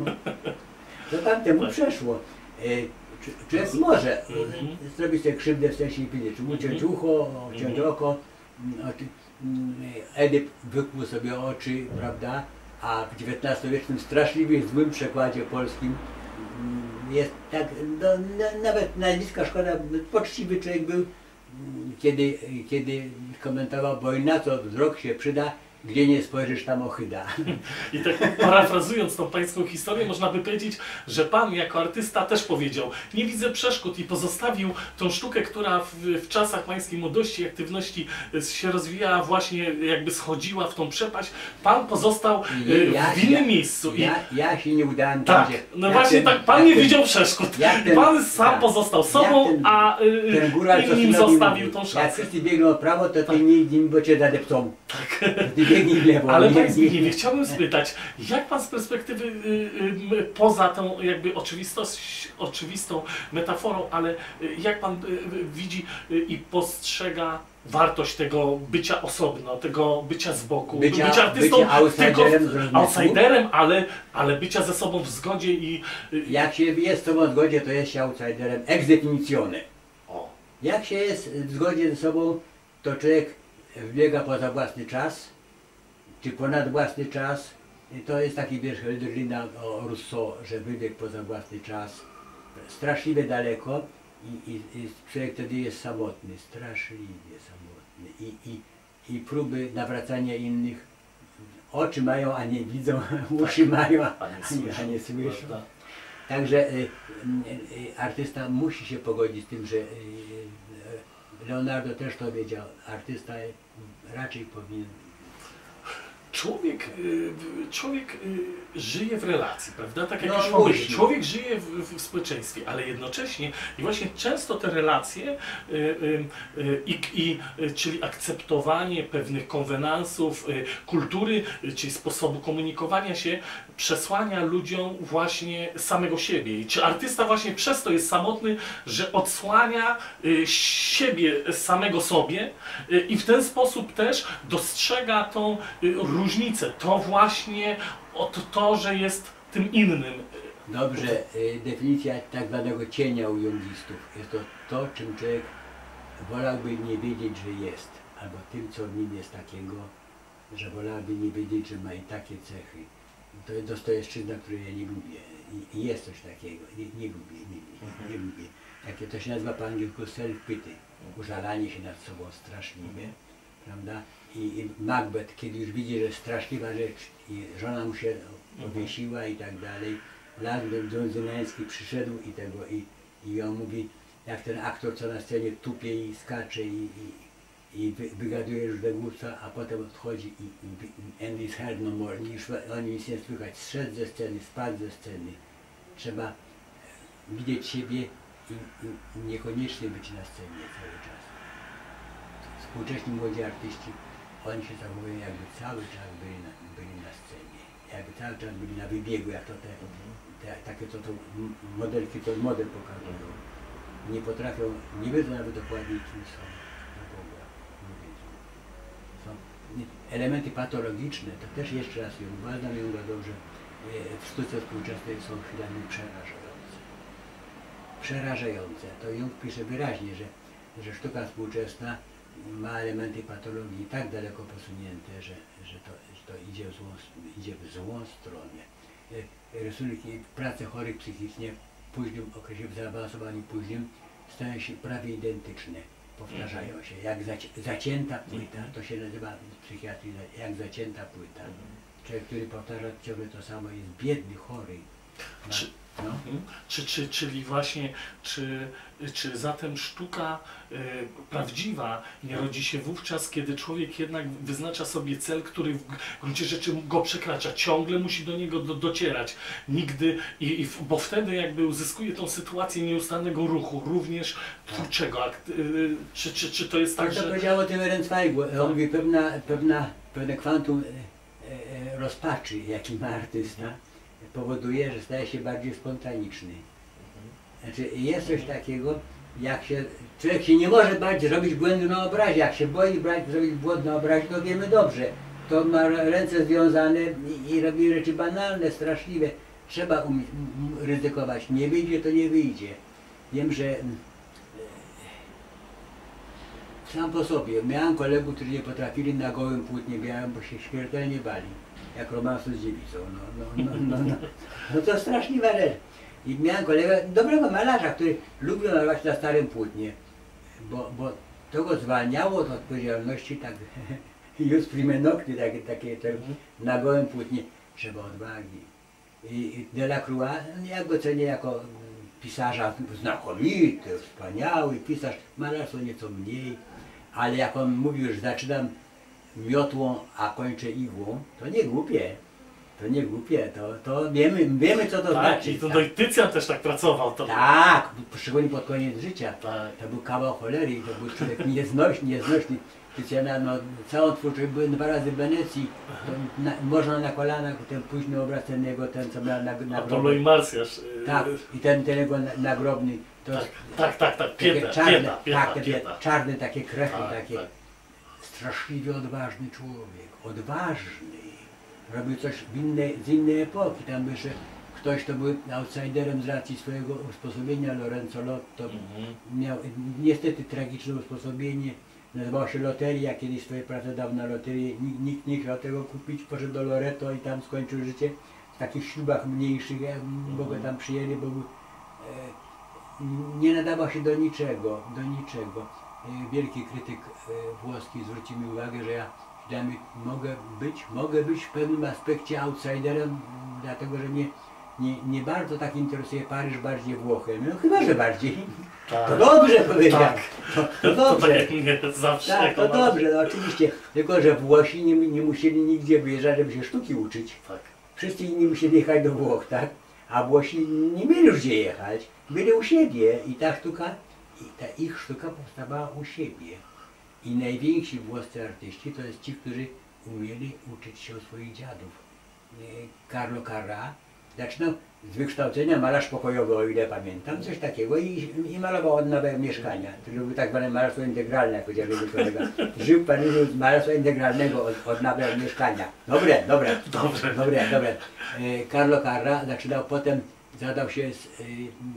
Co tamtemu Tak. przeszło? E, czy- Człowiek może Mhm. zrobić sobie krzywdę w sensie widzę, czy uciąć ucho, obciąć Mhm. oko. mm, oczy- mm, Edyp wykłuł sobie oczy, prawda? A w dziewiętnastowiecznym straszliwie złym przekładzie polskim mm, jest tak, no, na, nawet nazwiska szkoda, poczciwy człowiek był, mm, kiedy, kiedy komentował: bo i na co wzrok się przyda, gdzie nie spojrzysz, tam ochyda. I tak parafrazując tą pańską historię, można by powiedzieć, że pan jako artysta też powiedział: nie widzę przeszkód, i pozostawił tą sztukę, która w, w czasach pańskiej młodości i aktywności y, się rozwijała, właśnie jakby schodziła w tą przepaść. Pan pozostał y, Ja- w innym ja- miejscu. I, Ja, ja się nie udałem tak, tam, gdzie- no jak właśnie ten- tak, pan jak nie ten- widział przeszkód. jak ten- Pan sam tak. pozostał sobą, Jak ten- a y, Ten góral, co innym synowi zostawił mówi, tą jak szansę. wszyscy biegną w prawo, to ty nie idź, bo cię zadepczą. Ty biegnij w lewo. Ale nie- panie nie- Zbigniewie, chciałbym spytać, jak pan z perspektywy, y, y, poza tą jakby oczywistość, oczywistą metaforą, ale y, jak pan y, y, widzi y, i postrzega wartość tego bycia osobno, tego bycia z boku, Bycia- bycia artystą, bycia outsiderem z tylko rozmysłu. outsiderem, ale, ale bycia ze sobą w zgodzie i... y, Jak się jest z sobą w zgodzie, to jest się outsiderem ex definitione. O, Jak się jest w zgodzie ze sobą, to człowiek wbiega poza własny czas, czy ponad własny czas. I to jest taki wiersz Hölderlina o Rousseau, że wybiegł poza własny czas, straszliwie daleko i, i, i człowiek wtedy jest samotny, straszliwie samotny. I, i, i próby nawracania innych, oczy mają, a nie widzą, uszy mają, a, a nie a słyszę, nie słyszą. prawda? Także y, y, y, artysta musi się pogodzić z tym, że y, y, Leonardo też to wiedział, artysta y, raczej powinien. Człowiek, y, człowiek y, żyje w relacji, prawda? Tak jak No, już powiedziałem, musi. człowiek żyje w, w społeczeństwie, ale jednocześnie i właśnie często te relacje, y, y, y, i, i, y, czyli akceptowanie pewnych konwenansów, y, kultury, y, czyli sposobu komunikowania się, przesłania ludziom właśnie samego siebie. I czy artysta właśnie przez to jest samotny, że odsłania y, siebie samego sobie y, i w ten sposób też dostrzega tą y, różnicę, to właśnie od to, że jest tym innym. Dobrze, y, definicja tak zwanego cienia u jungistów jest to to, czym człowiek wolałby nie wiedzieć, że jest, albo tym, co w nim jest takiego, że wolałby nie wiedzieć, że ma i takie cechy. To jest Dostojewszczyzna, której ja nie lubię. I, i jest coś takiego. Nie, nie lubię, nie, nie, nie lubię. Jakie to się nazywa po angielsku self-pity. Użalanie się nad sobą straszliwie, prawda? I, I Macbeth, kiedy już widzi, że jest straszliwa rzecz i żona mu się powiesiła i tak dalej, Lambert Dądzynański przyszedł i tego i, i on mówi, jak ten aktor, co na scenie tupie i skacze i, i, i wy, wygaduje już do głupca, a potem odchodzi i, i and is heard no more, już o nim nic nie słychać, zszedł ze sceny, spadł ze sceny. Trzeba e, widzieć siebie i, i, i niekoniecznie być na scenie cały czas. Współcześni młodzi artyści, oni się zachowują, jakby cały czas byli na, byli na scenie, jakby cały czas byli na wybiegu, jak to te, te takie co to modelki, to model pokazują. Nie potrafią, nie wiedzą nawet dokładnie kim są. Na Boga, nie wiedzą. Są elementy patologiczne, to też jeszcze raz ją uważam, ją godą, że w sztuce współczesnej są chwilami przerażające. Przerażające. To Jung pisze wyraźnie, że, że sztuka współczesna ma elementy patologii tak daleko posunięte, że, że, to, że to idzie w złą, idzie w złą stronę. Rysunki, prace chorych psychicznie w późnym okresie, w zaawansowaniu późnym, stają się prawie identyczne, powtarzają się. Jak zaci zacięta płyta, to się nazywa w psychiatrii jak zacięta płyta. Człowiek, który powtarza ciągle to samo, jest biedny, chory. No. Czy, No. czy, czy, czyli właśnie, czy, czy zatem sztuka y, prawdziwa nie rodzi się wówczas, kiedy człowiek jednak wyznacza sobie cel, który w gruncie rzeczy go przekracza, ciągle musi do niego do, docierać, nigdy, i, i, bo wtedy jakby uzyskuje tą sytuację nieustannego ruchu, również twórczego. A, y, czy, czy, czy to jest tak, Tak, to że... powiedział o tym Ehrenzweigu. On mówi, pewna, pewna, pewne kwantum e, e, rozpaczy, jaki ma artysta, powoduje, że staje się bardziej spontaniczny. Znaczy jest coś takiego, jak się, człowiek się nie może bać zrobić błędu na obrazie. Jak się boi brać, zrobić błąd na obrazie, to wiemy dobrze. To ma ręce związane i, i robi rzeczy banalne, straszliwe. Trzeba um, ryzykować. Nie wyjdzie, to nie wyjdzie. Wiem, że e, sam po sobie miałem kolegów, którzy nie potrafili na gołym płótnie białym, bo się śmiertelnie bali. Jak romansu z dziewicą. No, no, no, no, no. no to straszliwa rzecz. I miałem kolegę, dobrego malarza, który lubił malować na starym płótnie, bo, bo to go zwalniało od odpowiedzialności, tak już prime nocti, takie, takie te, na gołym płótnie. Trzeba odwagi. I, i Delacroix, ja go cenię jako pisarza znakomity, wspaniały pisarz, malarstwo nieco mniej, ale jak on mówił, że zaczynam miotłą, a kończę igłą, to nie głupie. To nie głupie, to, to wiemy, wiemy co to tak, znaczy. i to tak. no i Tycjan też tak pracował. To... Tak, szczególnie pod koniec życia. Tak. To był kawał cholery, to był człowiek nieznośny, nieznośny. Tycjana, no, całą twórczość, byłem dwa razy w Wenecji, to na, można na kolanach, ten późny obraz ten jego, ten co miał na, na Apollo i Marsjasz. tak, i ten, ten jego nagrobny, To Tak, jest tak, tak, tak, takie pieta, czarne, pieta, pieta, tak, te pieta. czarne takie krechy, Tak, takie tak. straszliwie odważny człowiek, odważny. Robił coś w innej, z innej epoki, tam by jeszcze ktoś, kto był outsiderem z racji swojego usposobienia, Lorenzo Lotto, Mhm. miał niestety tragiczne usposobienie, nazywało się Loteria, kiedyś swoje prace dał na loterię, nikt, nikt nie chciał tego kupić, poszedł do Loreto i tam skończył życie w takich ślubach mniejszych, jak bo go tam przyjęli, bo był, e, nie nadawał się do niczego, do niczego. E, wielki krytyk e, włoski zwrócił mi uwagę, że ja przynajmniej mogę być, mogę być w pewnym aspekcie outsiderem, dlatego że mnie nie, nie bardzo tak interesuje Paryż, bardziej Włochy. No chyba, że bardziej. Tak. To dobrze powiedział. Tak. To, to To tak dobrze. jak mnie zawsze. Tak, jako to na- dobrze, no oczywiście. Tylko, że Włosi nie, nie musieli nigdzie wyjeżdżać, żeby się sztuki uczyć. Tak. Wszyscy inni musieli jechać do Włoch, tak? A Włosi nie mieli już gdzie jechać. Byli u siebie i ta sztuka, i ta ich sztuka powstawała u siebie. I najwięksi włoscy artyści to jest ci, którzy umieli uczyć się od swoich dziadów. E, Carlo Carrà zaczynał z wykształcenia malarz pokojowy, o ile pamiętam, coś takiego i, i malował odnawę mieszkania. To był tak zwane malarstwo integralne, jak powiedział jego kolega. Żył w Paryżu z malarstwa integralnego od, odnawę mieszkania. Dobre, dobre, Dobrze. dobre, dobre. E, Carlo Carrà zaczynał potem, zadał się z, e,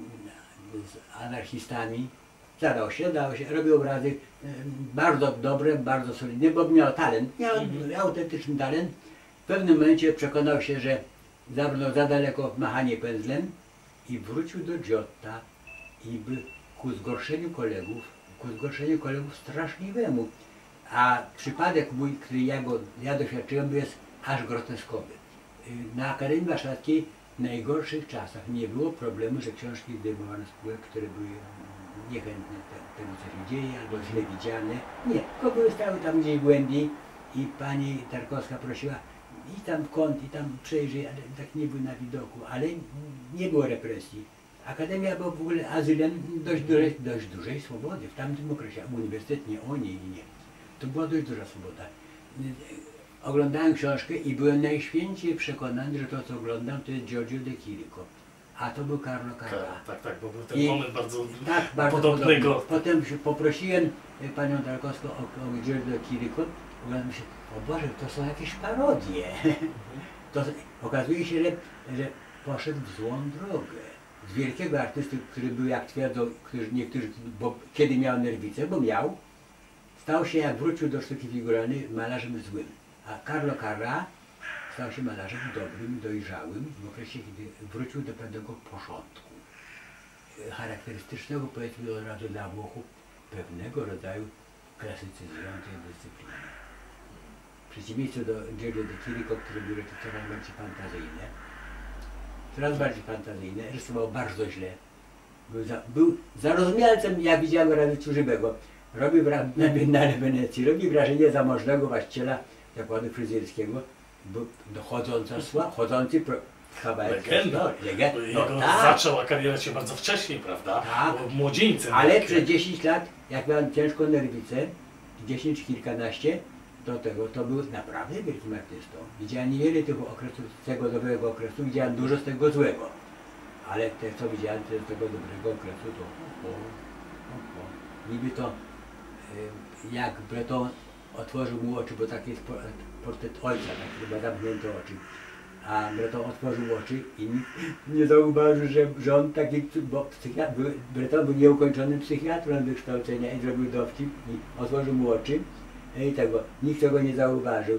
z anarchistami, zadał się, dał się, robił obrazy e, bardzo dobre, bardzo solidne, bo miał talent, miał autentyczny talent. W pewnym momencie przekonał się, że zabrnął za daleko w machanie pędzlem i wrócił do Giotta i by ku zgorszeniu kolegów, ku zgorszeniu kolegów straszliwemu. A przypadek mój, który ja, go, ja doświadczyłem, jest aż groteskowy. Na Akademii Warszawskiej w najgorszych czasach nie było problemu, że książki zdejmowano z półek, które były niechętne te, temu, co się dzieje, albo źle widziane. Nie, tylko były stały tam gdzieś głębiej i pani Tarkowska prosiła, i tam w kąt, i tam przejrzyj, ale tak nie był na widoku, ale nie było represji. Akademia była w ogóle azylem dość dużej, dość dużej swobody w tamtym okresie. Uniwersytet nie, o nie, nie, nie. To była dość duża swoboda. Oglądałem książkę i byłem najświęciej przekonany, że to, co oglądam, to jest Giorgio de Chirico. A to był Carlo Carrà. Tak, tak, tak, bo był ten I- moment bardzo, Tak, bardzo podobnego. podobny. Potem się poprosiłem e, panią Tarkowską o, o Giorgio de Chirico. Oglądam się, o Boże, to są jakieś parodie. To, okazuje się, że, że poszedł w złą drogę. Z wielkiego artysty, który był, jak twierdzą, którzy, niektórzy, bo kiedy miał nerwicę, bo miał, stał się, jak wrócił do sztuki figuralnej, malarzem złym. A Carlo Carrà stał się malarzem dobrym, dojrzałym w okresie, kiedy wrócił do pewnego porządku. Charakterystycznego, powiedzmy od razu dla Włochów, pewnego rodzaju klasycyzującej dyscypliny. W przeciwieństwie do Giorgio de Chirico, który był rzeczy coraz bardziej fantazyjne, coraz bardziej fantazyjne, rysował bardzo źle. Był, za, był zarozumialcem, jak widziałem go razy żywego. Robił wra- na Biennale Wenecji, robi wrażenie zamożnego właściciela zakładu fryzjerskiego, był dochodząca sła, chodzący pro, kawałek. Legenda. No, legenda. Jego No, tak. zaczął karierę się bardzo wcześnie, prawda? Tak. Był młodzieńcem. Ale takim. przez dziesięć lat, jak miałem ciężką nerwicę, dziesięć, kilkanaście, do tego, to był naprawdę wielkim artystą. Widziałem niewiele tego okresu, z tego dobrego okresu, widziałem dużo z tego złego. Ale te, co widziałem z tego dobrego okresu, to o, o, o. Niby to, y, jak Breton otworzył mu oczy, bo taki jest por- portret ojca, tak chyba zamknięte oczy. A Breton otworzył oczy i nikt nie zauważył, że, że on taki, bo psychiatr, był, Breton był nieukończonym psychiatrą wykształcenia i zrobił dowcip i otworzył mu oczy i tego, nikt tego nie zauważył.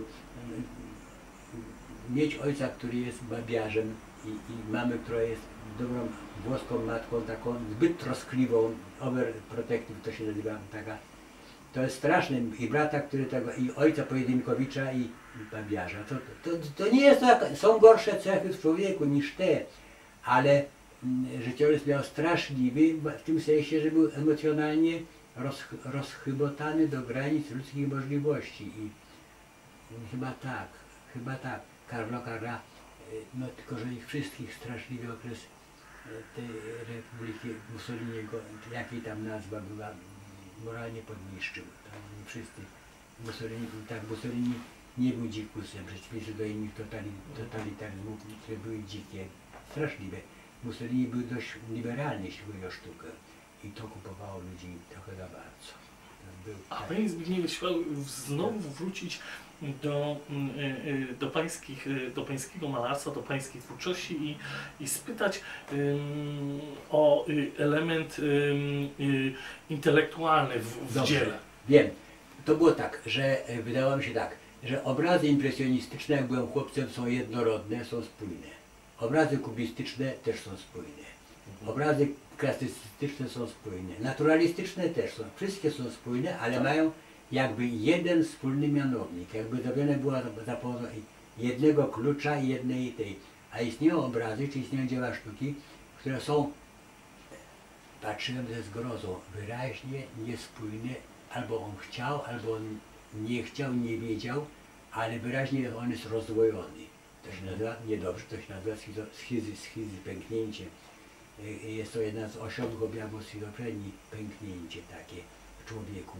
Mieć ojca, który jest babiarzem i, i mamy, która jest dobrą włoską matką, taką zbyt troskliwą, overprotective to się nazywa taka, to jest straszne. I brata, który tego, i ojca pojedynkowicza i, i babiarza. To, to, to nie jest tak, są gorsze cechy w człowieku niż te, ale mm, życiorys miał straszliwy w tym sensie, że był emocjonalnie roz, rozchybotany do granic ludzkich możliwości. I, i chyba tak, chyba tak. Carlo Carrà, no tylko że ich wszystkich straszliwy okres tej Republiki Mussoliniego, jakiej tam nazwa była, moralnie podniszczył. Tam wszyscy. Mussolini, tak, Mussolini nie był dzikusem, w przeciwieństwie do innych totali, totalitaryzmów, które były dzikie, straszliwe. Mussolini był dość liberalny, jeśli chodzi o sztukę. i to kupowało ludzi trochę za bardzo. Był A tak. Panie Zbigniewie, chciał znowu wrócić do, do, pańskich, do pańskiego malarstwa, do pańskiej twórczości i, i spytać um, o element um, intelektualny w, w Dobrze, dziele. Wiem. To było tak, że e, wydawało mi się tak, że obrazy impresjonistyczne, jak byłem chłopcem, są jednorodne, są spójne. Obrazy kubistyczne też są spójne. Obrazy klasyczne są spójne. Naturalistyczne też są. Wszystkie są spójne, ale Tak. mają jakby jeden wspólny mianownik. Jakby zrobione było za pomocą jednego klucza i jednej tej. A istnieją obrazy, czy istnieją dzieła sztuki, które są, patrzyłem ze zgrozą, wyraźnie niespójne. Albo on chciał, albo on nie chciał, nie wiedział, ale wyraźnie on jest rozdwojony. To się nazywa, niedobrze, to się nazywa schizo, schizy, schizy, pęknięcie. Jest to jedna z osiągów objawów schizofrenii, pęknięcie takie w człowieku.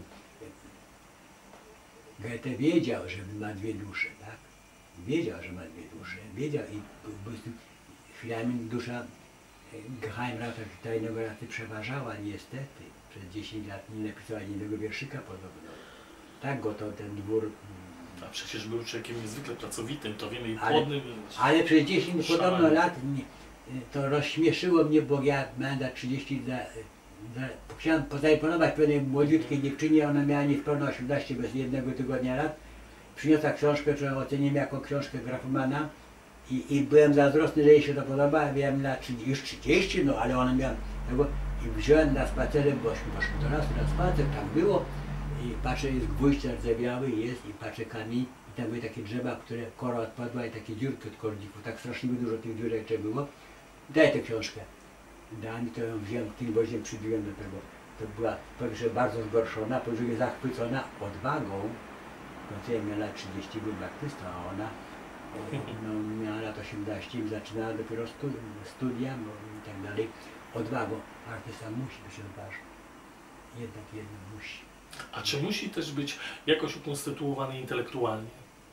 Goethe wiedział, że ma dwie dusze, tak? Wiedział, że ma dwie dusze. Wiedział i po prostu chwilami dusza Geheimrata tajnego raty przeważała niestety. Przez dziesięć lat nie napisała jednego wierszyka podobno. Tak go to ten dwór... A przecież był człowiekiem niezwykle pracowitym, to wiemy, i Ale- płodnym. Ale przez dziesięć Szalenie. podobno lat nie, to rozśmieszyło mnie, bo ja miałem za trzydzieści, za, za, chciałem zaimponować pewnej młodziutkiej dziewczynie, ona miała niespełna osiemnaście bez jednego tygodnia lat. Przyniosła książkę, którą oceniłem jako książkę grafomana i, i byłem zazdrosny, że jej się to podoba. Miałem lat trzydzieści, już trzydzieści, no ale ona miała tego i wziąłem na spacerem, bośmy poszli do lasu na spacer, tak było i patrzę, jest gwóźdź rdzewiały, jest i patrzę kamień i tam były takie drzewa, które kora odpadła i takie dziurki od kordzików, tak strasznie dużo tych dziurek jeszcze było. Daj tę książkę. Dałem, to ją wziąłem, tym woźniem przybiłem do tego. To była po pierwsze bardzo zgorszona, po drugie zachwycona odwagą. W końcu miała lat trzydzieści, był artystą, a ona e, no, miała lat osiemnaście i zaczynała dopiero stu, studia no, i tak dalej. Odwagą. Artysta musi być odważny. Jednak jedno musi. A czy musi też być jakoś ukonstytuowany intelektualnie?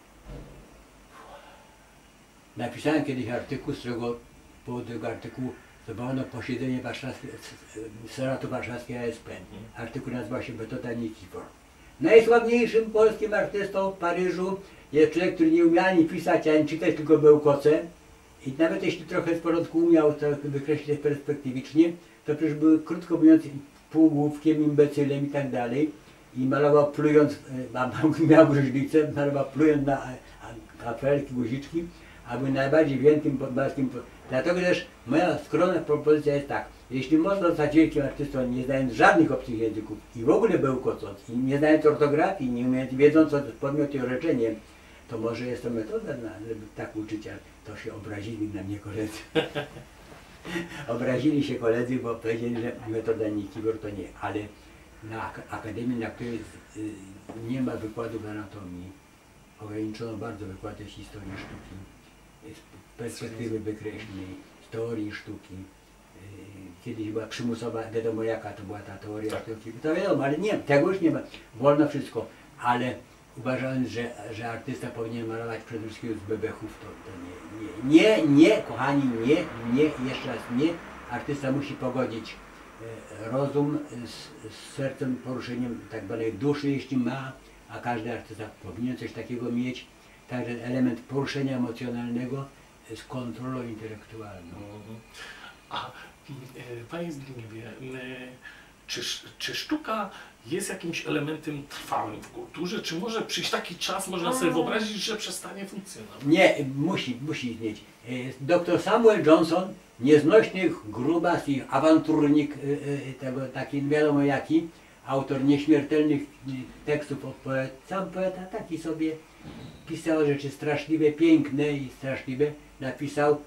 Napisałem kiedyś artykuł, z którego powodu tego artykułu zwołano posiedzenie warszawskie, Senatu Warszawskiego A S P. Artykuł nazywa się Metoda Nikifor. Najsławniejszym polskim artystą w Paryżu jest człowiek, który nie umiał ani pisać, ani czytać, tylko bełkoce. I nawet jeśli trochę z porządku umiał to wykreślić perspektywicznie, to przecież był, krótko mówiąc, półgłówkiem, imbecylem i tak dalej. I malował plując, miał gruźlicę, malował plując na kafelki, guziczki, a był najbardziej wielkim podbalskim. Dlatego też moja skromna propozycja jest tak, jeśli można zostać wielkim artystą, nie znając żadnych obcych języków i w ogóle bełkocąc, i nie znając ortografii, nie umiejąc, wiedząc o podmiocie i orzeczenie, to może jest to metoda, na, żeby tak uczyć, ale to się obrazili na mnie koledzy. Obrazili się koledzy, bo powiedzieli, że metoda Nikifor to nie, ale na ak akademii, na której z, y, nie ma wykładów anatomii, ograniczono bardzo wykłady z historii sztuki, z perspektywy wykreślnej, z teorii sztuki. Y, kiedyś była przymusowa, wiadomo jaka to była ta teoria Tak. sztuki, to wiadomo, ale nie, tego już nie ma, wolno wszystko, ale uważając, że, że artysta powinien malować przede wszystkim z bebechów, to, to nie, nie, nie, nie, kochani, nie, nie, jeszcze raz nie, artysta musi pogodzić rozum z, z sercem, poruszeniem tak zwanej duszy, jeśli ma, a każdy artysta powinien coś takiego mieć, także element poruszenia emocjonalnego z kontrolą intelektualną. A e, Panie Zbigniewie, e, czy, czy sztuka jest jakimś elementem trwałym w kulturze, czy może przyjść taki czas, można sobie wyobrazić, że przestanie funkcjonować? Nie, musi, musi istnieć. Doktor Samuel Johnson, nieznośny grubas i awanturnik, tego taki wiadomo jaki, autor nieśmiertelnych tekstów, poet, sam poeta taki sobie pisał rzeczy straszliwe, piękne i straszliwe, napisał,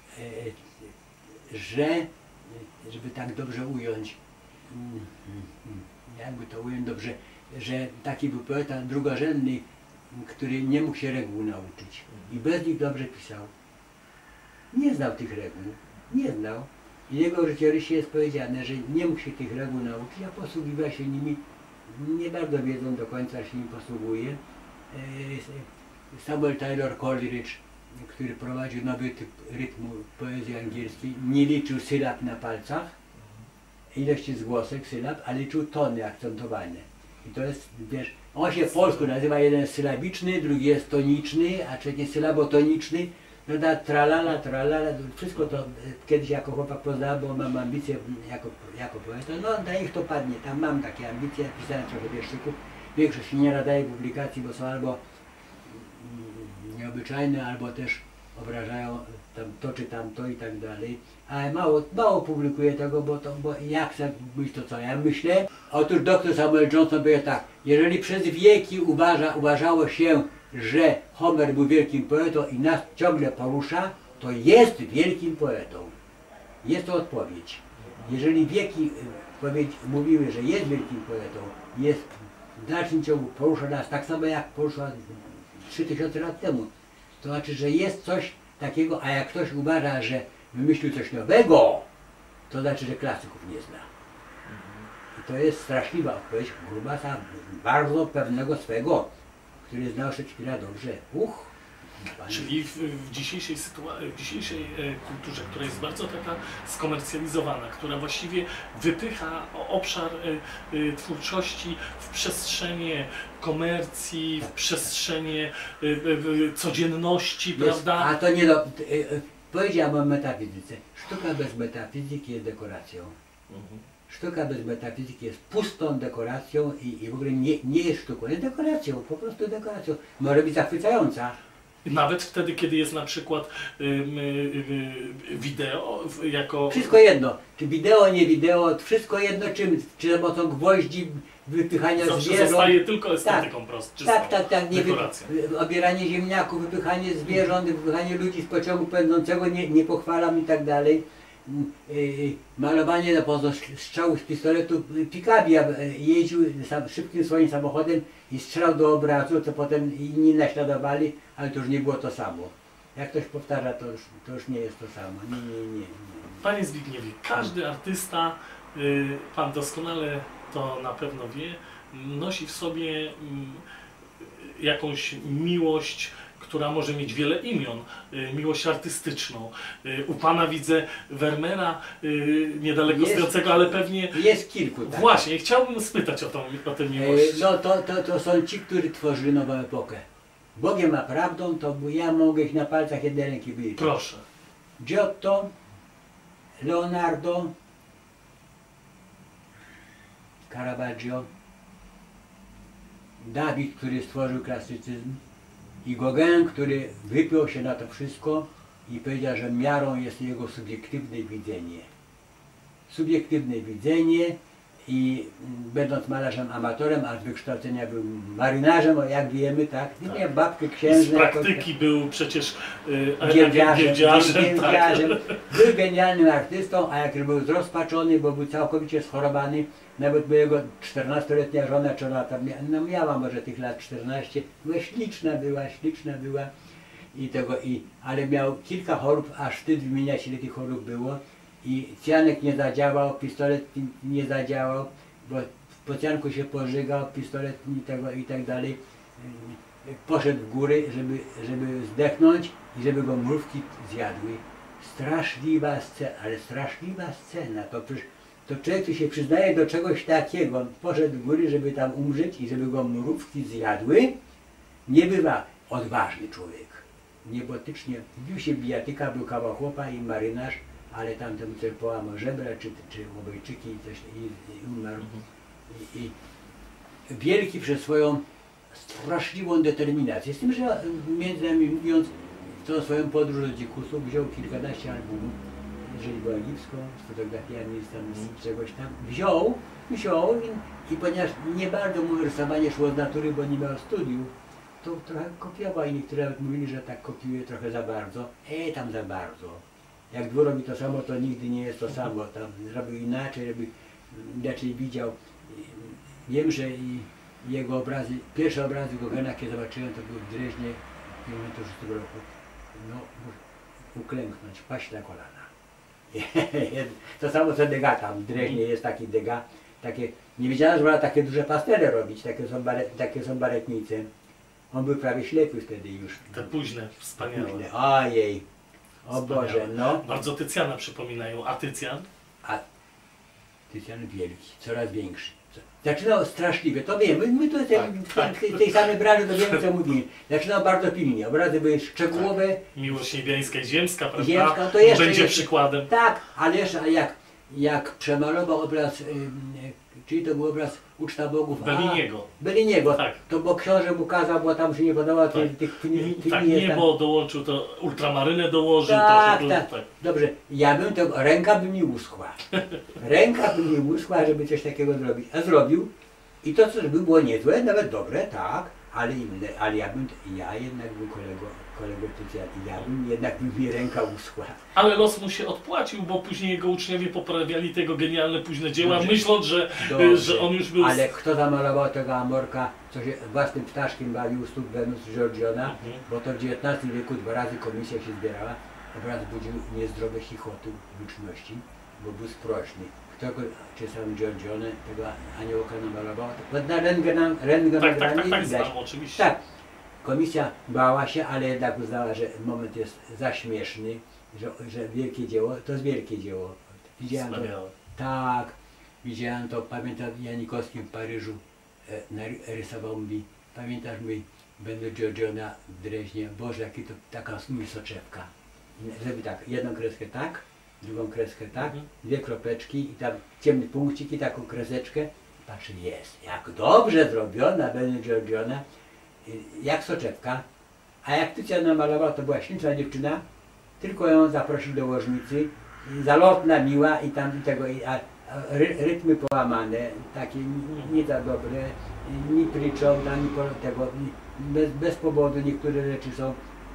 że, żeby tak dobrze ująć, jakby to ująć dobrze, że taki był poeta drugorzędny, który nie mógł się reguł nauczyć i bez nich dobrze pisał. Nie znał tych reguł, nie znał. I w jego życiorysie jest powiedziane, że nie mógł się tych reguł nauczyć, a posługiwał się nimi, nie bardzo wiedzą do końca, się nim posługuje. Samuel Taylor Coleridge, który prowadził nowy typ rytmu poezji angielskiej, nie liczył sylab na palcach, ilości zgłosek, sylab, a liczył tony akcentowane. I to jest, wiesz, on się w polsku nazywa jeden sylabiczny, drugi jest toniczny, a trzeci sylabotoniczny. Prawda, tralala, tralala, wszystko to kiedyś jako chłopak poznałem, bo mam ambicje jako, jako poeta. No na nich to padnie, tam mam takie ambicje, pisałem trochę wierszyków. Większość się nie nadaje publikacji, bo są albo nieobyczajne, albo też obrażają tam to czy tamto i tak dalej. Ale mało, mało publikuję tego, bo, to, bo ja chcę być to, co ja myślę. Otóż doktor Samuel Johnson powiedział tak, jeżeli przez wieki uważa, uważało się, że Homer był wielkim poetą i nas ciągle porusza, to jest wielkim poetą. Jest to odpowiedź. Jeżeli wieki powiedz, mówiły, że jest wielkim poetą, jest w dalszym ciągu porusza nas tak samo jak porusza trzy tysiące lat temu, to znaczy, że jest coś takiego, a jak ktoś uważa, że wymyślił coś nowego, to znaczy, że klasyków nie zna. I to jest straszliwa odpowiedź Grubasa, bardzo pewnego swego, który znał Szekspira dobrze. Uch! Czyli w, w dzisiejszej sytuacji, w dzisiejszej e, kulturze, która jest bardzo taka skomercjalizowana, która właściwie wypycha obszar e, e, twórczości w przestrzenie komercji, w przestrzenie e, e, codzienności, jest, prawda? A to nie do... Powiedziałem o metafizyce. Sztuka bez metafizyki jest dekoracją. Mhm. Sztuka bez metafizyki jest pustą dekoracją i, i w ogóle nie, nie jest sztuką, jest dekoracją, po prostu dekoracją. Może być zachwycająca. Nawet wtedy, kiedy jest na przykład y, y, y, wideo jako... Wszystko jedno, czy wideo, nie wideo, wszystko jedno, czy, czy za pomocą gwoździ, wypychania Zawsze zwierząt. zostaje tylko estetyką prostą, Tak, tak, tak, nie wy, dekoracją. obieranie ziemniaków, wypychanie zwierząt, wypychanie ludzi z pociągu pędzącego, nie, nie pochwalam i tak dalej. Yy, malowanie na pozór strzału z pistoletu. Picabia jeździł sam, szybkim swoim samochodem i strzelał do obrazu, co potem inni naśladowali, ale to już nie było to samo. Jak ktoś powtarza, to już, to już nie jest to samo. Nie, nie, nie, nie. Panie Zbigniewie, każdy artysta, y, pan doskonale to na pewno wie, nosi w sobie y, jakąś miłość, która może mieć wiele imion, y, miłość artystyczną. Y, u pana widzę Vermeera, y, niedaleko Jest- stojącego, ale pewnie... Jest kilku, tak. Właśnie, chciałbym spytać o, tą, o tę miłość. Yy, no to, to, to są ci, którzy tworzyli nową epokę. Bogiem a prawdą, to ja mogę ich na palcach jednej ręki wyliczyć. Proszę. Giotto, Leonardo, Caravaggio, Dawid, który stworzył klasycyzm i Gauguin, który wypiął się na to wszystko i powiedział, że miarą jest jego subiektywne widzenie. Subiektywne widzenie i będąc malarzem amatorem, a z wykształcenia był marynarzem, o jak wiemy, tak? Nie Tak. miał babkę Z księżną. praktyki był przecież y, Giełdziarzem, giełdziarzem, giełdziarzem. tak. Był genialnym artystą, a jak już był zrozpaczony, bo był całkowicie schorowany, nawet była jego czternastoletnia żona, czy ona tam miała, no miała może tych lat czternaście, była śliczna, była śliczna była i tego, i, ale miał kilka chorób, aż wstyd wymieniać ile tych chorób było i cyjanek nie zadziałał, pistolet nie zadziałał, bo w pocianku się pożygał, pistolet i, tego, i tak dalej. Poszedł w góry, żeby, żeby zdechnąć i żeby go mrówki zjadły. Straszliwa scena, ale straszliwa scena. To, przecież, to człowiek, który się przyznaje do czegoś takiego, poszedł w góry, żeby tam umrzeć i żeby go mrówki zjadły, nie bywa odważny człowiek. Niebotycznie bił się bijatyka, był kawał chłopa i marynarz, ale tamtemu coś połamał żebra, czy, czy obojczyki i coś i, i umarł. I, i wielki przez swoją straszliwą determinację. Z tym, że między nami mówiąc, tą swoją podróż do dzikusów wziął kilkanaście albumów, jeżeli była egipską, z fotografiami, z, tam, z czegoś tam. Wziął, wziął i, i ponieważ nie bardzo mu rysowanie szło z natury, bo nie miał studiów, to trochę kopiował i niektórzy nawet mówili, że tak kopiuje trochę za bardzo. E, tam za bardzo. Jak dwór robi to samo, to nigdy nie jest to samo. Tam robił inaczej, żeby inaczej widział. Wiem, że i jego obrazy, pierwsze obrazy Gaugena, jakie zobaczyłem, to były w Dreźnie w dziewięćdziesiątym szóstym roku. No, uklęknąć, paść na kolana. To samo co Degas tam, w Dreźnie jest taki Degas, takie, nie wiedziałem, że można takie duże pastele robić, takie są, bare, takie są baretnice. On był prawie ślepy wtedy już. Te późne, wspaniałe. Późne. Ojej, o Wspaniałe. Boże, no. Bardzo Tycjana przypominają. A Tycjan? A Tycjan wielki, coraz większy. Zaczynał straszliwie, to wiemy, my to Tak, w tak. tej, tej samej branży to wiemy co mówimy. Zaczynał bardzo pilnie, obrazy były szczegółowe. Miłość niebiańska i ziemska, prawda? Ziemska, to jeszcze Będzie jest- przykładem. Tak, ale jeszcze jak, jak przemalował obraz, ym, czyli to był obraz Uczta Bogów. a- Belliniego. Belliniego, Tak. to bo książę mu kazał, bo tam się nie podobało, Tak. tych, tych, tych Tak, jest tam- niebo dołączył, to ultramarynę dołożył. Tak, to, tak. tak. Dobrze, ja bym to, ręka by mi uschła. Ręka by mi uschła, żeby coś takiego zrobić. A zrobił i to, co zrobił, było niezłe, nawet dobre, tak, ale inne, ale ja bym, ja jednak bym kolego, kolego Tycjan, ja bym jednak by mi ręka uschła. Ale los mu się odpłacił, bo później jego uczniowie poprawiali tego genialne późne dzieła, Dobrze. myśląc, że, Dobrze. że on już był... Ale kto zamalował tego Amorka, co się własnym ptaszkiem bawił, stóp Wenus Giorgiona, Mhm. bo to w dziewiętnastym wieku dwa razy komisja się zbierała, obraz budził niezdrowe chichoty liczności, bo był sprośny. Kto go, czy sam Giorgione tego aniołka namalował, to na rentgen, rentgen Tak, tak, tak, nie tak, widać. znam, oczywiście. Tak, komisja bała się, ale jednak uznała, że moment jest za śmieszny, że, że wielkie dzieło, to jest wielkie dzieło. Widziałem to, Wspaniałe. tak, widziałem to, pamiętam Janikowski w Paryżu e, nary- rysował mi, pamiętasz mój będę Giorgiona w Dreźnie, Boże, jaki to taka mi soczewka. Żeby tak, jedną kreskę tak, drugą kreskę tak, Mhm. dwie kropeczki i tam ciemny punkcik i taką kreseczkę. Patrzę, jest, jak dobrze zrobiona będzie Giorgiona, y, jak soczewka. A jak Tycjan namalował, to była śliczna dziewczyna, tylko ją zaprosił do łożnicy, i zalotna, miła i tam tego, i- a, a ry, rytmy połamane, takie nie, nie za dobre, ni pryczą, ani po- tego, ni- bez, bez powodu niektóre rzeczy są.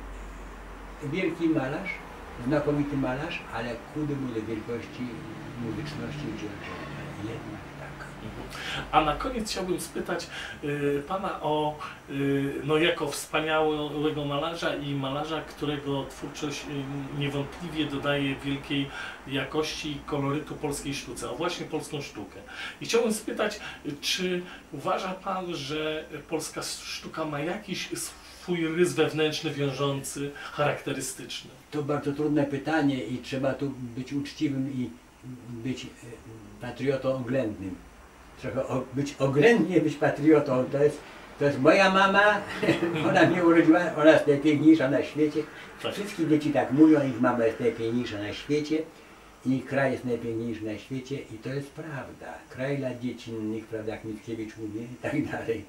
Wielki malarz, znakomity malarz, ale kudy mu do wielkości muzyczności Giorgiona. Jednak tak. A na koniec chciałbym spytać y, Pana o, y, no jako wspaniałego malarza i malarza, którego twórczość y, niewątpliwie dodaje wielkiej jakości i kolorytu polskiej sztuce, o właśnie polską sztukę. I chciałbym spytać, y, czy uważa Pan, że polska sztuka ma jakiś swój rys wewnętrzny, wiążący, charakterystyczny? To bardzo trudne pytanie i trzeba tu być uczciwym i być e, patriotą oględnym. Trochę o, być oględnie być patriotą, to jest, to jest moja mama, ona mnie urodziła, ona jest najpiękniejsza na świecie. Tak. Wszystkie dzieci tak mówią, ich mama jest najpiękniejsza na świecie, ich kraj jest najpiękniejszy na świecie i to jest prawda. Kraj dla dziecinnych, prawda, jak Mickiewicz mówi i tak dalej.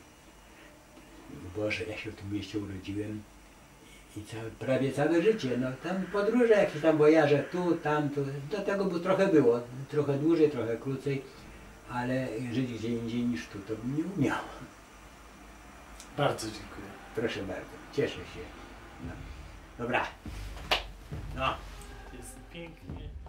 Boże, ja się w tym mieście urodziłem i całe, prawie całe życie, no tam podróże, jakieś tam wojaże tu, tam, tu, do tego by trochę było, trochę dłużej, trochę krócej, ale żyć gdzie indziej niż tu, to bym nie umiał. Bardzo dziękuję. Proszę bardzo, cieszę się. No. Dobra. No. Jest pięknie.